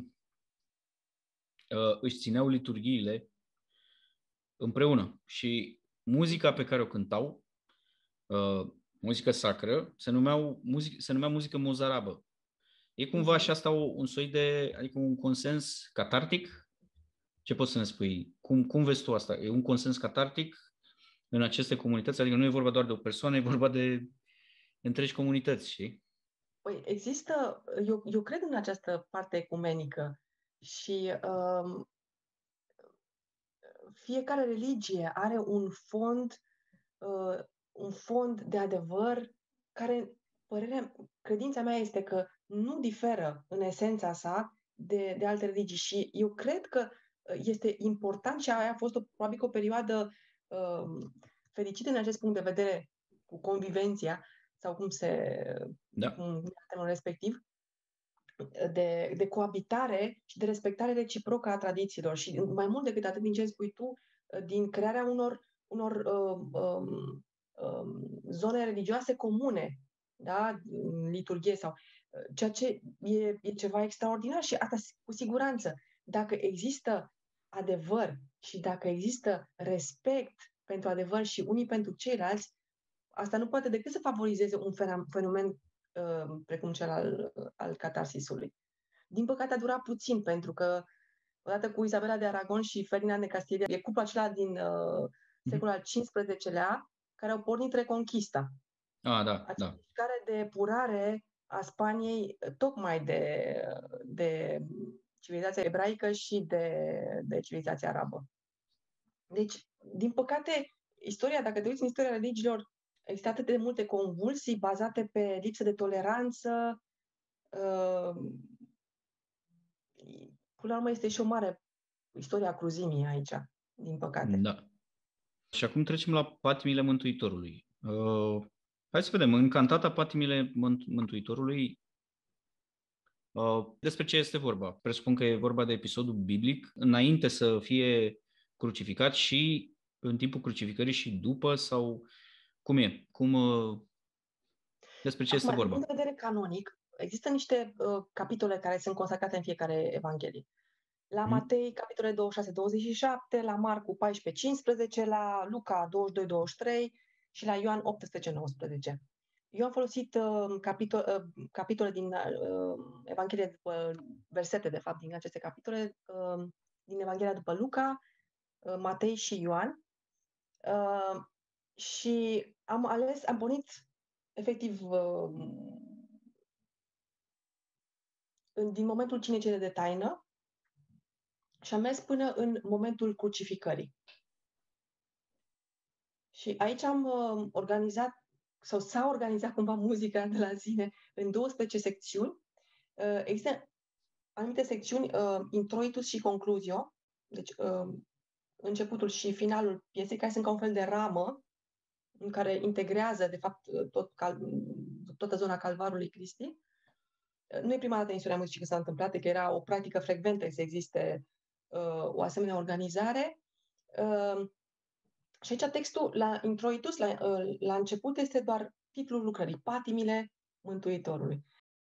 își țineau liturghiile împreună. Și muzica pe care o cântau, muzică sacră, se, numeau, muzic, se numea muzică mozarabă. E cumva și asta un soi de, adică un consens catartic? Ce poți să ne spui? Cum, cum vezi tu asta? E un consens catartic în aceste comunități? Adică nu e vorba doar de o persoană, e vorba de întregi comunități, știi? Păi există, eu, eu cred în această parte ecumenică și um, fiecare religie are un fond, uh, un fond de adevăr care, părerea, credința mea este că nu diferă în esența sa de, de alte religii și eu cred că este important și aia a fost o, probabil o perioadă uh, fericită în acest punct de vedere cu convivenția sau cum se da. cum termenul respectiv, de, de coabitare și de respectare reciprocă a tradițiilor și mai mult decât atât din ce spui tu, din crearea unor, unor uh, um, um, zone religioase comune, da? Liturghie sau ceea ce e, e ceva extraordinar și asta cu siguranță. Dacă există adevăr și dacă există respect pentru adevăr și unii pentru ceilalți, asta nu poate decât să favorizeze un fenomen uh, precum cel al, al catarsisului. Din păcate a durat puțin, pentru că odată cu Isabela de Aragon și Ferdinand de Castilia, e cupla acela din uh, secolul al cincisprezecelea care au pornit Reconquista. Ah, da, Această da. mișcare de epurare a Spaniei tocmai de, de civilizația ebraică și de, de civilizația arabă. Deci, din păcate, istoria, dacă te uiți în istoria religiilor, există atât de multe convulsii bazate pe lipsă de toleranță. Uh, până la urmă este și o mare istoria cruzimii aici, din păcate. Da. Și acum trecem la patimile Mântuitorului. Uh, hai să vedem, în cantata Patimile Mântuitorului, uh, despre ce este vorba? Presupun că e vorba de episodul biblic, înainte să fie crucificat și în timpul crucificării și după, sau cum e? Cum, uh, despre ce Acum, este vorba? din punct de vedere canonic, există niște uh, capitole care sunt consacrate în fiecare Evanghelie. La Hmm? Matei, capitole douăzeci și șase douăzeci și șapte, la Marcu paisprezece cincisprezece, la Luca douăzeci și doi douăzeci și trei și la Ioan optsprezece nouăsprezece. Eu am folosit uh, capitol, uh, capitole din uh, Evanghelie după versete, de fapt, din aceste capitole, uh, din Evanghelia după Luca, uh, Matei și Ioan. Uh, și am ales, am pornit efectiv uh, în, din momentul cine cere de taină și am mers până în momentul crucificării. Și aici am uh, organizat, sau s-a organizat cumva muzica de la zile în douăsprezece secțiuni. Uh, există anumite secțiuni, uh, introitus și concluzio, deci uh, începutul și finalul piesei, care sunt ca un fel de ramă în care integrează, de fapt, tot cal, toată zona Calvarului Cristi. Uh, nu e prima dată în istoria muzicii că s-a întâmplat, că era o practică frecventă să existe uh, o asemenea organizare. Uh, Și aici textul, la introitus, la, la început, este doar titlul lucrării, Patimile Mântuitorului.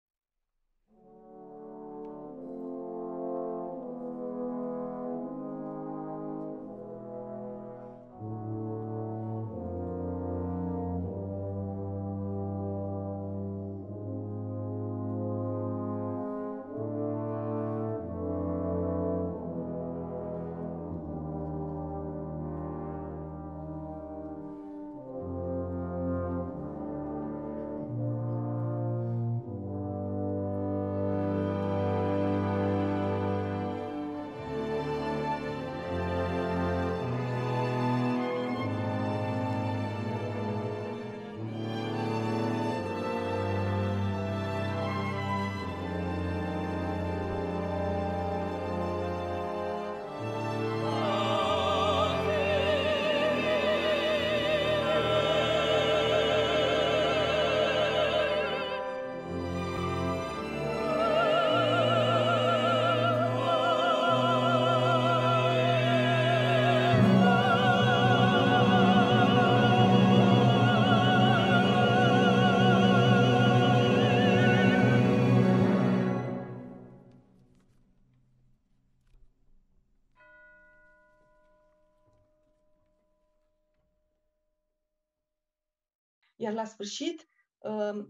Iar la sfârșit, uh,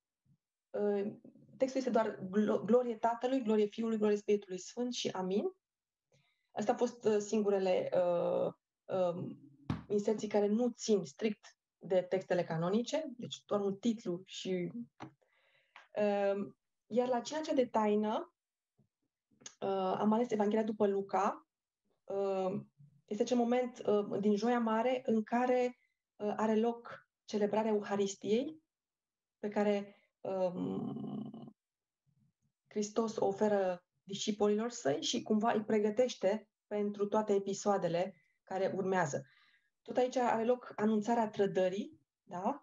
uh, textul este doar glorie Tatălui, glorie Fiului, glorie Spiritului Sfânt și amin. Astea au fost uh, singurele uh, uh, inserții care nu țin strict de textele canonice, deci doar un titlu și... Uh, iar la cina cea de taină uh, am ales Evanghelia după Luca. Uh, este acel moment uh, din Joia Mare în care uh, are loc celebrarea Euharistiei, pe care um, Hristos o oferă discipolilor săi și cumva îi pregătește pentru toate episoadele care urmează. Tot aici are loc anunțarea trădării, da?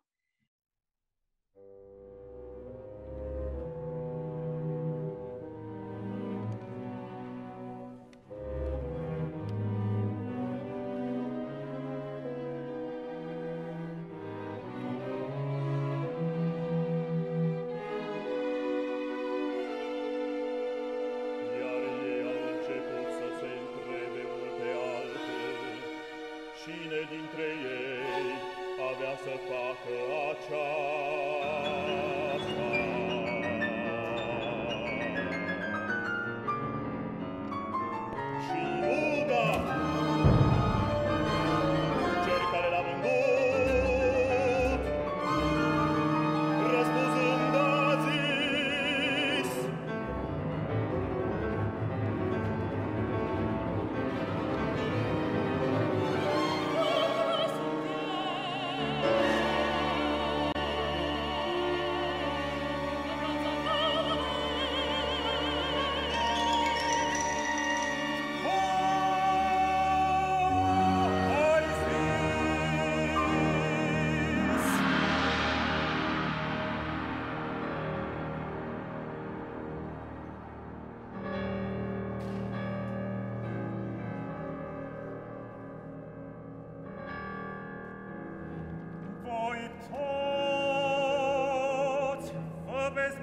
Cine dintre ei avea să facă aceasta? Și Iuda, cel care l-a vândut, răspunzând a zis: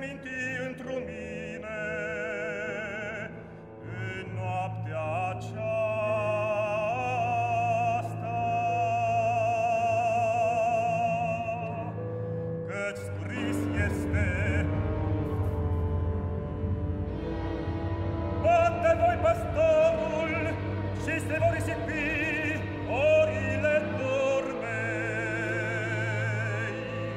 minti într-o mine în noaptea aceasta, căci scris este: bate voi păstorul și se vor risipi orile turmei.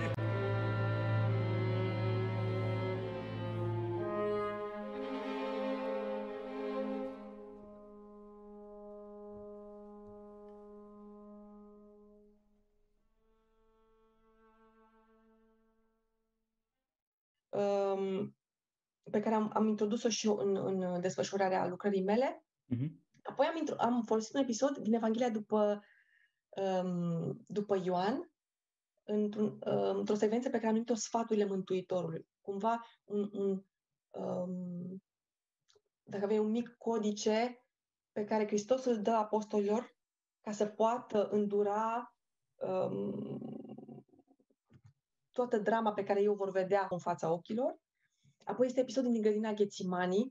Um, pe care am, am introdus-o și eu în, în desfășurarea lucrării mele. Uh-huh. Apoi am, intro- am folosit un episod din Evanghelia după, um, după Ioan, într-un, uh, într-o secvență pe care am numit-o Sfaturile Mântuitorului. Cumva, un, un, um, dacă avei un mic codice pe care Hristos îl dă apostolilor ca să poată îndura um, toată drama pe care ei o vor vedea în fața ochilor. Apoi este episodul din grădina Ghețimanii.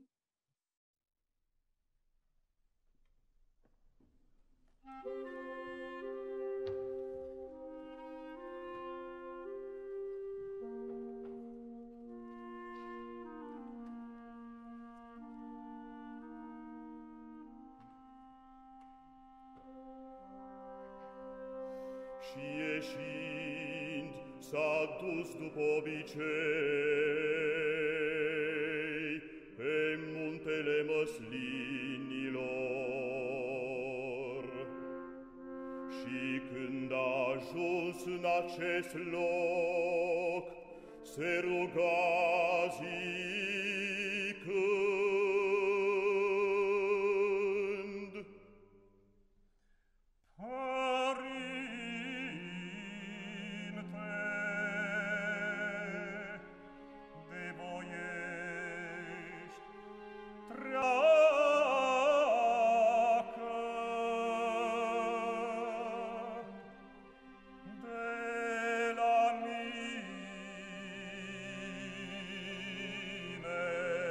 Și ieșind s-a dus după obicei pe muntele măslinilor. Și când a ajuns în acest loc, se ruga zicând: de voiești, treacă de la mine.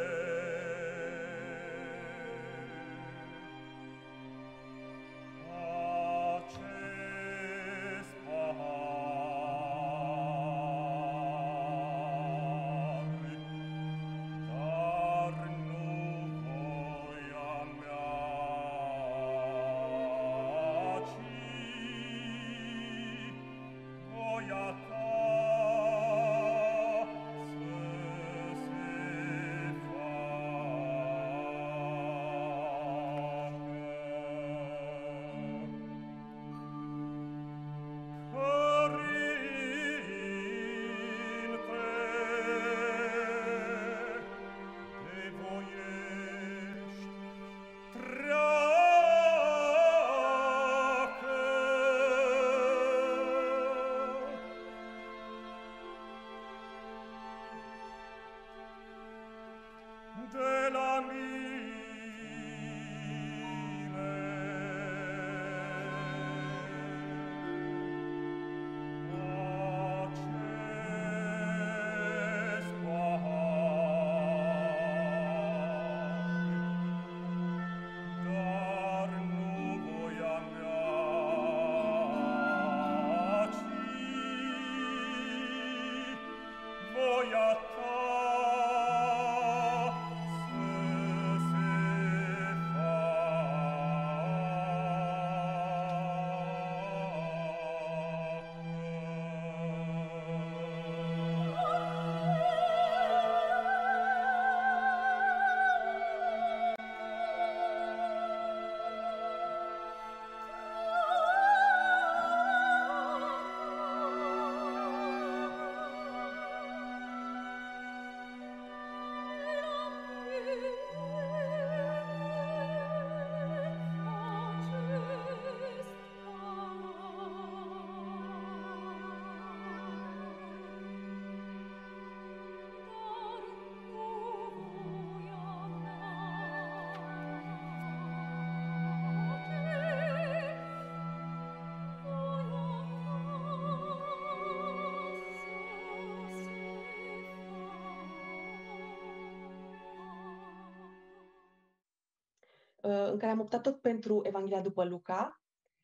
în care am optat tot pentru Evanghelia după Luca,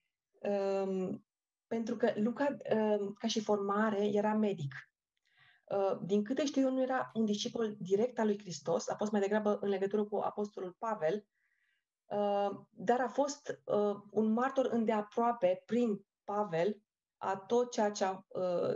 pentru că Luca, ca și formare, era medic. Din câte știu eu, nu era un discipol direct al lui Hristos, a fost mai degrabă în legătură cu apostolul Pavel, dar a fost un martor îndeaproape prin Pavel a tot ceea ce a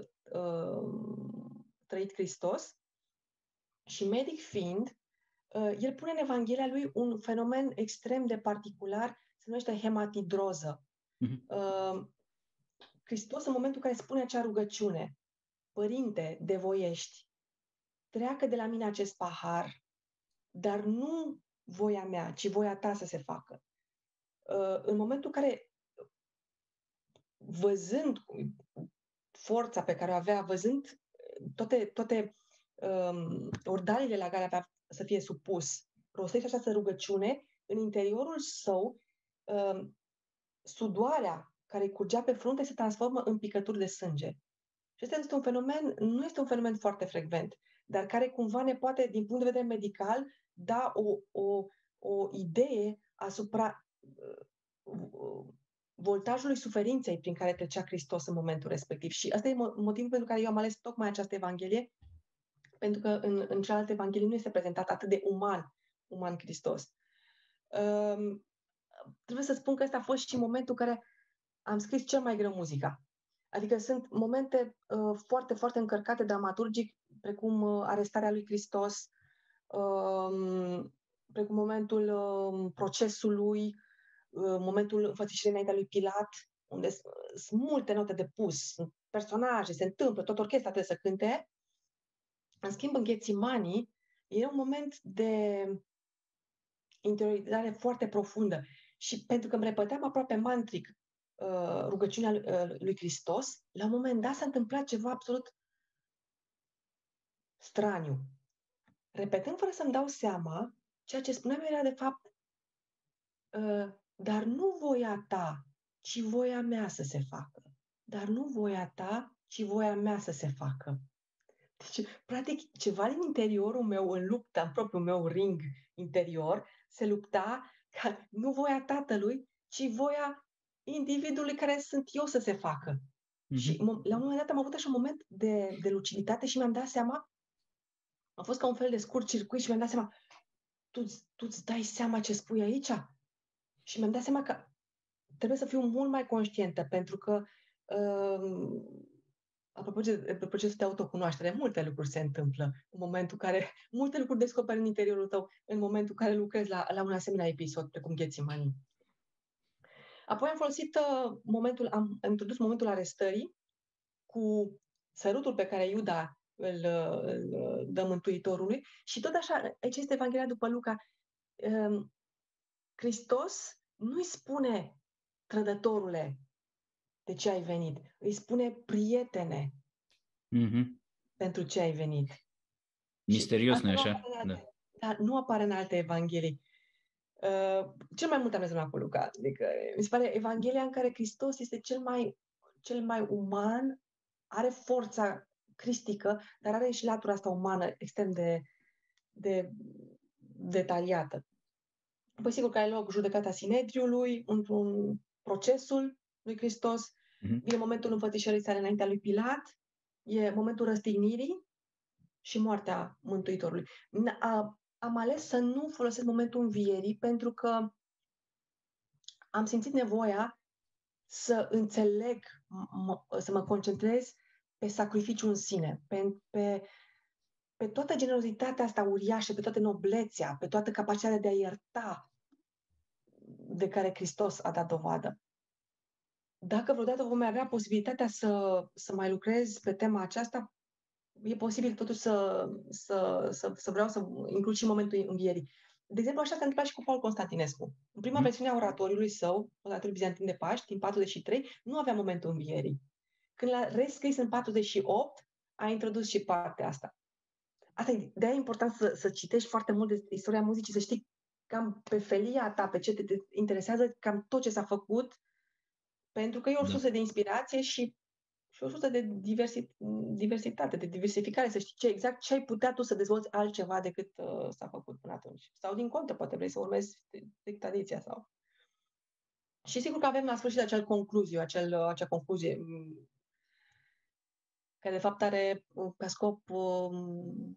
trăit Hristos. Și medic fiind, el pune în Evanghelia lui un fenomen extrem de particular, se numește hematidroză. Uh-huh. Hristos, în momentul în care spune acea rugăciune, Părinte, de voiești, treacă de la mine acest pahar, dar nu voia mea, ci voia ta să se facă. În momentul în care, văzând forța pe care o avea, văzând toate, toate um, ordalile la care avea să fie supus, rostește această rugăciune, în interiorul său, um, sudoarea care curgea pe frunte se transformă în picături de sânge. Și acesta este un fenomen, nu este un fenomen foarte frecvent, dar care cumva ne poate, din punct de vedere medical, da o, o, o idee asupra uh, voltajului suferinței prin care trecea Hristos în momentul respectiv. Și asta e motivul pentru care eu am ales tocmai această Evanghelie, pentru că în, în cealaltă Evanghelie nu este prezentat atât de uman, uman Hristos. Uh, trebuie să spun că ăsta a fost și momentul în care am scris cel mai greu muzica. Adică sunt momente uh, foarte, foarte încărcate dramaturgic, precum uh, arestarea lui Hristos, uh, precum momentul uh, procesului, uh, momentul înfățișării înaintea lui Pilat, unde uh, sunt multe note de pus, sunt personaje, se întâmplă, tot orchestra trebuie să cânte. În schimb, în Ghețimani, e un moment de interiorizare foarte profundă. Și pentru că îmi repăteam aproape mantric uh, rugăciunea lui, uh, lui Hristos, la un moment dat s-a întâmplat ceva absolut straniu. Repetând fără să-mi dau seama, ceea ce spuneam era de fapt uh, dar nu voia ta, ci voia mea să se facă. Dar nu voia ta, ci voia mea să se facă. Deci, practic, ceva din interiorul meu, în lupta, în propriul meu ring interior, se lupta ca nu voia tatălui, ci voia individului care sunt eu să se facă. Mm-hmm. Și la un moment dat am avut așa un moment de, de luciditate și mi-am dat seama, a fost ca un fel de scurt circuit și mi-am dat seama, tu, tu îți dai seama ce spui aici? Și mi-am dat seama că trebuie să fiu mult mai conștientă, pentru că uh, apropo de procesul de autocunoaștere, multe lucruri se întâmplă în momentul în care, multe lucruri descoperi în interiorul tău în momentul în care lucrezi la, la un asemenea episod, precum Ghețimani. Apoi am folosit uh, momentul, am introdus momentul arestării cu sărutul pe care Iuda îl, îl dă Mântuitorului și tot așa, aici este Evanghelia după Luca, uh, Hristos nu-i spune trădătorule, de ce ai venit? Îi spune prietene, mm-hmm. pentru ce ai venit. Misterios, nu așa? Da. Dar nu apare în alte evanghelii. Uh, cel mai mult am rezonat cu Luca. Adică, mi se pare Evanghelia în care Hristos este cel mai, cel mai uman, are forța cristică, dar are și latura asta umană extrem de, de detaliată. Păi sigur că ai loc judecata Sinedriului, într-un procesul lui Hristos, uh-huh. Vine momentul înfățișării sale înaintea lui Pilat, e momentul răstignirii și moartea Mântuitorului. Am ales să nu folosesc momentul învierii pentru că am simțit nevoia să înțeleg, să mă concentrez pe sacrificiul în sine, pe, pe, pe toată generozitatea asta uriașă, pe toată noblețea, pe toată capacitatea de a ierta de care Hristos a dat dovadă. Dacă vreodată vom avea posibilitatea să, să mai lucrez pe tema aceasta, e posibil totuși să, să, să, să vreau să includ și momentul învierii. De exemplu, așa s-a întâmplat și cu Paul Constantinescu. În prima mm. versiune a oratoriului său, oratoriul bizantin de Paști, din patruzeci și trei, nu avea momentul învierii. Când l-a rescris în patruzeci și opt, a introdus și partea asta. Asta e de-aia important să, să citești foarte mult de istoria muzicii, să știi cam pe felia ta, pe ce te, te interesează, cam tot ce s-a făcut, pentru că e o sursă da. de inspirație și și o sursă de diversi, diversitate, de diversificare, să știi ce exact ce ai putea tu să dezvolți altceva decât uh, s-a făcut până atunci. Sau din contră, poate vrei să urmezi tradiția sau... Și sigur că avem la sfârșit acel concluziu, acel, acea concluzie care de fapt are ca scop um,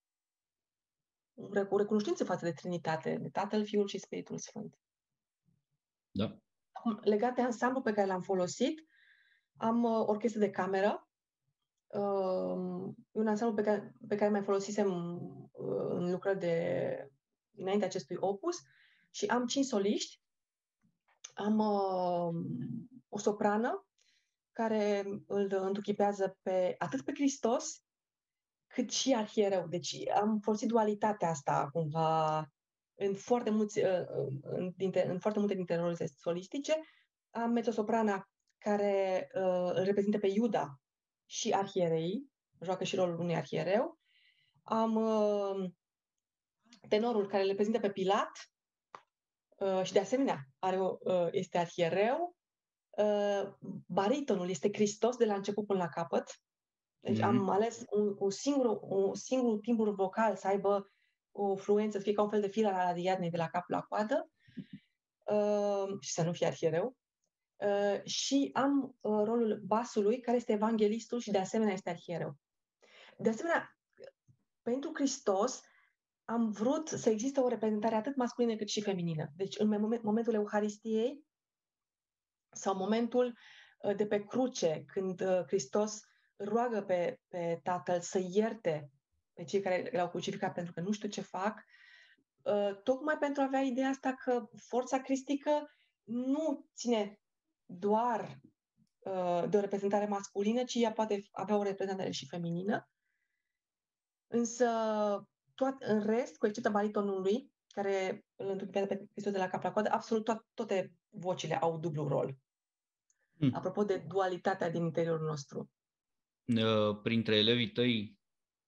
o recunoștință față de Trinitate, de Tatăl, Fiul și Spiritul Sfânt. Da. Legat de ansamblu pe care l-am folosit, am uh, orchestră de cameră, uh, un ansamblu pe care, pe care mai folosisem uh, în lucrări de înainte acestui opus și am cinci soliști, am uh, o soprană care îl întruchipează pe, atât pe Hristos, cât și arhiereu. Deci am folosit dualitatea asta cumva în foarte, mulți, în, în, în foarte multe dintre rolurile solistice. Am mezzosoprana care uh, îl reprezintă pe Iuda și arhierei, joacă și rolul unui arhiereu. Am uh, tenorul care îl reprezintă pe Pilat uh, și de asemenea are, uh, este arhiereu. Uh, baritonul este Hristos de la început până la capăt. Deci mm-hmm. am ales un, un, singur, un singur timbru vocal să aibă o fluență, să fie ca un fel de fir al Ariadnei de la cap la coadă uh, și să nu fie arhiereu. Uh, și am uh, rolul basului, care este evanghelistul și de asemenea este arhiereu. De asemenea, pentru Hristos am vrut să existe o reprezentare atât masculină cât și feminină. Deci în moment, momentul Euharistiei sau momentul uh, de pe cruce, când uh, Hristos roagă pe, pe Tatăl să ierte pe cei care l-au crucificat pentru că nu știu ce fac, uh, tocmai pentru a avea ideea asta că forța cristică nu ține doar uh, de o reprezentare masculină, ci ea poate avea o reprezentare și feminină. Însă, tot, în rest, cu excepția baritonului, care îl întâmplă pe Hristos de la cap la coadă, absolut toate, toate vocile au dublu rol. Hmm. Apropo de dualitatea din interiorul nostru. Printre elevii tăi,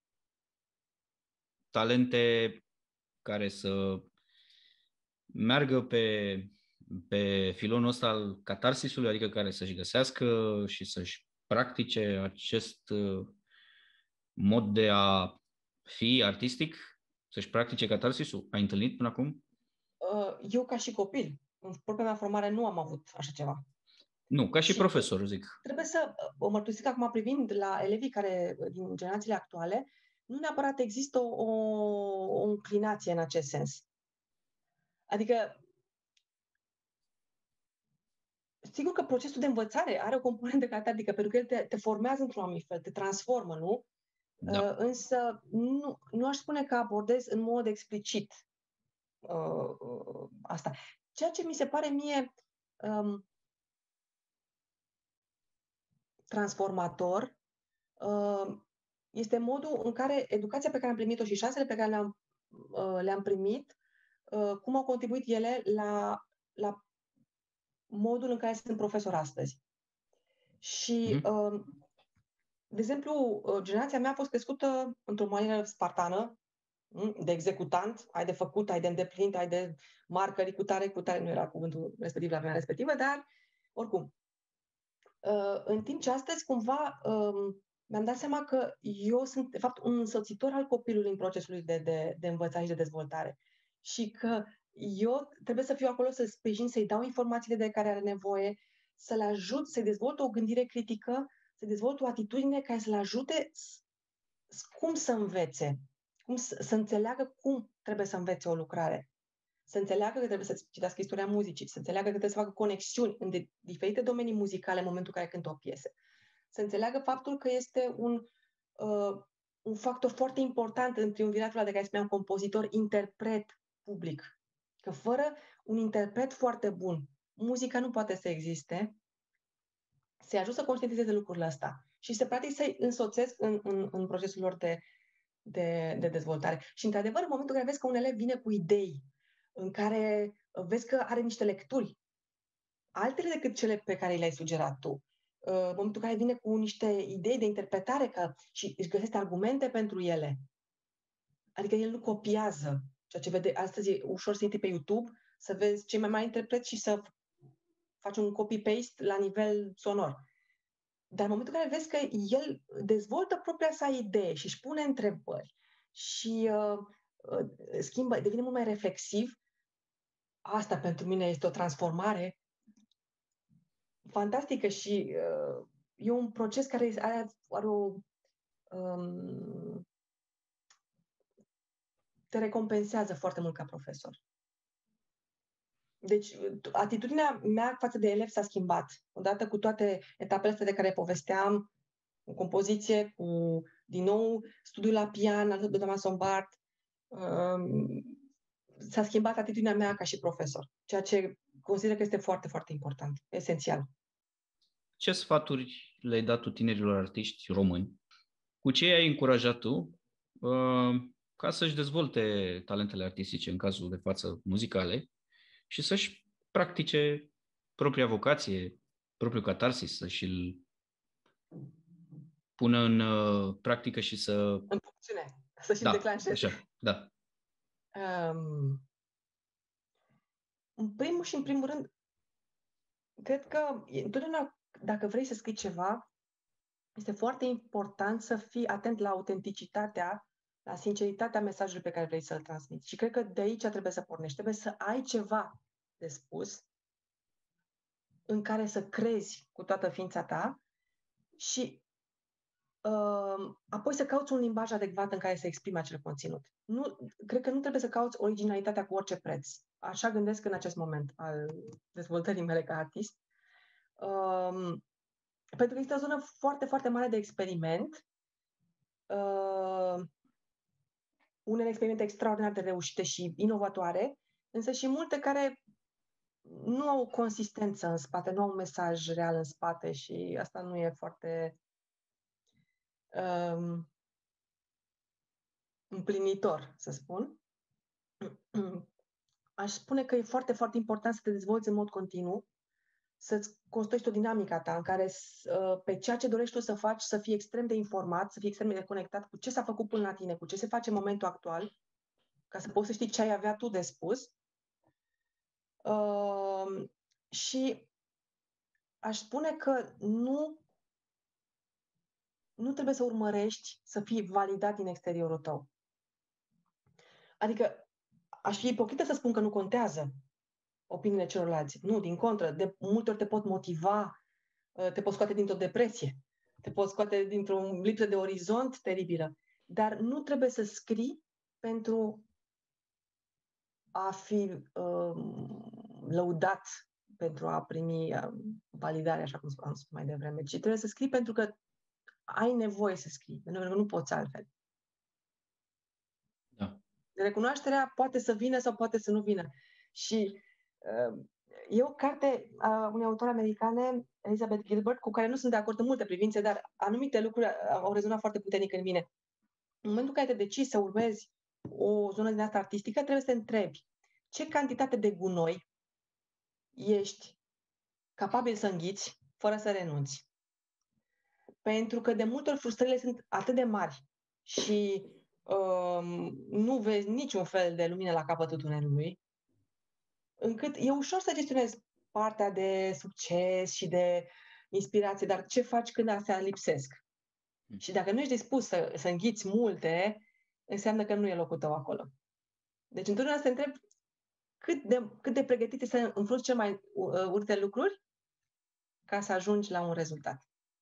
talente care să meargă pe, pe filonul ăsta al catarsisului, adică care să-și găsească și să-și practice acest mod de a fi artistic, să-și practice catarsisul? Ai întâlnit până acum? Eu, ca și copil, în propria mea formare, nu am avut așa ceva. Nu, ca și, și profesor, zic. Trebuie să o mărturisesc acum privind la elevii care, din generațiile actuale, nu neapărat există o, o, o înclinație în acest sens. Adică, sigur că procesul de învățare are o componentă catatică, pentru că el te, te formează într-un anumit fel, te transformă, nu? Da. Uh, însă nu, nu aș spune că abordez în mod explicit uh, uh, asta. Ceea ce mi se pare mie um, transformator uh, este modul în care educația pe care am primit-o și șansele pe care le-am, uh, le-am primit, uh, cum au contribuit ele la, la modul în care sunt profesor astăzi. Și, mm-hmm. uh, de exemplu, uh, generația mea a fost crescută într-o manieră spartană, de executant, ai de făcut, ai de îndeplinit, ai de marcări cu tare, cu tare, nu era cuvântul respectiv la vremea respectivă, dar oricum. Uh, în timp ce astăzi, cumva, uh, mi-am dat seama că eu sunt, de fapt, un însoțitor al copilului în procesul de, de, de învățare și de dezvoltare. Și că eu trebuie să fiu acolo să-l sprijin, să-i dau informațiile de care are nevoie, să-l ajut, să-i dezvolt o gândire critică, să-i dezvolt o atitudine care să-l ajute cum să învețe, cum să, să înțeleagă cum trebuie să învețe o lucrare, să înțeleagă că trebuie să citească istoria muzicii, să înțeleagă că trebuie să facă conexiuni în de, diferite domenii muzicale în momentul în care cântă o piesă, să înțeleagă faptul că este un, uh, un factor foarte important în triumviratul de care spuneam, compozitor-interpret-public. Că fără un interpret foarte bun, muzica nu poate să existe, să-i ajut să conștientizeze lucrurile astea și să practic să-i însoțesc în, în, în procesul lor de, de, de dezvoltare. Și, într-adevăr, în momentul în care vezi că un elev vine cu idei, în care vezi că are niște lecturi, altele decât cele pe care le-ai sugerat tu, în momentul în care vine cu niște idei de interpretare că, și își găsește argumente pentru ele, adică el nu copiază ceea ce vede. Astăzi e ușor să intri pe YouTube, să vezi cei mai mari interpreți și să faci un copy-paste la nivel sonor. Dar în momentul în care vezi că el dezvoltă propria sa idee și își pune întrebări și uh, uh, schimbă, devine mult mai reflexiv, asta pentru mine este o transformare fantastică și uh, e un proces care are, are o... Um, te recompensează foarte mult ca profesor. Deci, atitudinea mea față de elevi s-a schimbat. Odată cu toate etapele astea de care povesteam, cu compoziție, cu, din nou, studiul la pian, alături de doamna Sombart, um, s-a schimbat atitudinea mea ca și profesor, ceea ce consider că este foarte, foarte important, esențial. Ce sfaturi le-ai dat tu tinerilor artiști români? Cu ce ai încurajat tu uh, ca să-și dezvolte talentele artistice, în cazul de față muzicale, și să-și practice propria vocație, propriul catarsis, să-și îl pună în uh, practică și să... În funcțiune, să-și Da, declanșeze. așa, da. Um, în primul și în primul rând, cred că întotdeauna, dacă vrei să scrii ceva, este foarte important să fii atent la autenticitatea, la sinceritatea mesajului pe care vrei să-l transmiți. Și cred că de aici trebuie să pornești. Trebuie să ai ceva de spus în care să crezi cu toată ființa ta și uh, apoi să cauți un limbaj adecvat în care să exprimi acel conținut. Nu, cred că nu trebuie să cauți originalitatea cu orice preț. Așa gândesc în acest moment al dezvoltării mele ca artist. Uh, pentru că este o zonă foarte, foarte mare de experiment. Uh, unele experimente extraordinar de reușite și inovatoare, însă și multe care nu au consistență în spate, nu au un mesaj real în spate și asta nu e foarte um, împlinitor, să spun. Aș spune că e foarte, foarte important să te dezvolți în mod continuu, să-ți construiești o dinamică a ta în care uh, pe ceea ce dorești tu să faci să fii extrem de informat, să fii extrem de conectat cu ce s-a făcut până la tine, cu ce se face în momentul actual, ca să poți să știi ce ai avea tu de spus. Uh, și aș spune că nu, nu trebuie să urmărești să fii validat din exteriorul tău. Adică aș fi ipocrită să spun că nu contează opiniile celorlalți. Nu, din contră, de multe ori te pot motiva, te pot scoate dintr-o depresie, te pot scoate dintr-o lipsă de orizont teribilă. Dar nu trebuie să scrii pentru a fi um, lăudat, pentru a primi um, validare, așa cum am spus mai devreme, ci trebuie să scrii pentru că ai nevoie să scrii, pentru că nu poți altfel. Da. Recunoașterea poate să vină sau poate să nu vină. Și uh, e o carte a unei autori americane, Elizabeth Gilbert, cu care nu sunt de acord în multe privințe, dar anumite lucruri au rezonat foarte puternic în mine. În momentul în care te decizi să urmezi o zonă din asta artistică, trebuie să te întrebi ce cantitate de gunoi ești capabil să înghiți fără să renunți. Pentru că de multe ori frustrările sunt atât de mari și um, nu vezi niciun fel de lumină la capătul tunelului, încât e ușor să gestionezi partea de succes și de inspirație, dar ce faci când astea lipsesc? Mm. Și dacă nu ești dispus să, să înghiți multe, înseamnă că nu e locul tău acolo. Deci întotdeauna să te întrebi cât de, cât de pregătit este să înfrunți cel mai uh, urte lucruri ca să ajungi la un rezultat.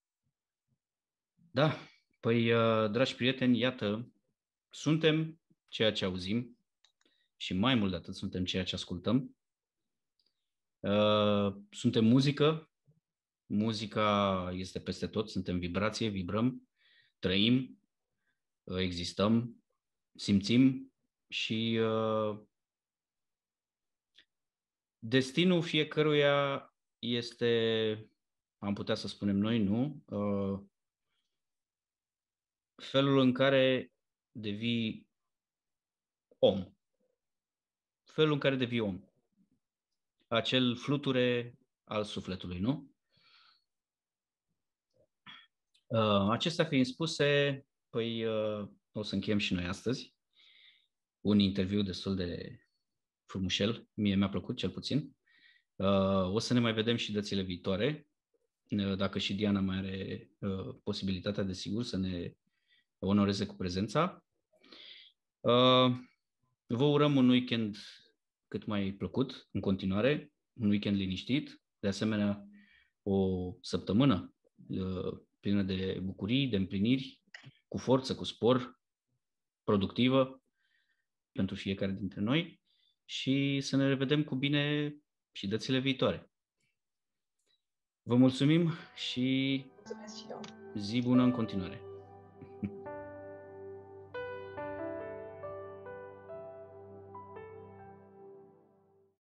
Da, păi, uh, dragi prieteni, iată, suntem ceea ce auzim și mai mult de atât suntem ceea ce ascultăm. Uh, suntem muzică, muzica este peste tot, suntem vibrație, vibrăm, trăim, uh, existăm, simțim și uh, destinul fiecăruia este, am putea să spunem noi, nu? Uh, felul în care devii om. Felul în care devii om. Acel fluture al sufletului, nu? Uh, acestea fiind spuse, păi uh, o să încheiem și noi astăzi un interviu destul de frumușel, mie mi-a plăcut cel puțin. Uh, o să ne mai vedem și dățile viitoare. dacă și Diana mai are uh, posibilitatea, desigur, să ne onoreze cu prezența. Uh, vă urăm un weekend cât mai plăcut în continuare, un weekend liniștit, de asemenea o săptămână uh, plină de bucurii, de împliniri, cu forță, cu spor, productivă pentru fiecare dintre noi și să ne revedem cu bine și dățile viitoare. Vă mulțumim și Mulțumesc și eu. zi bună în continuare!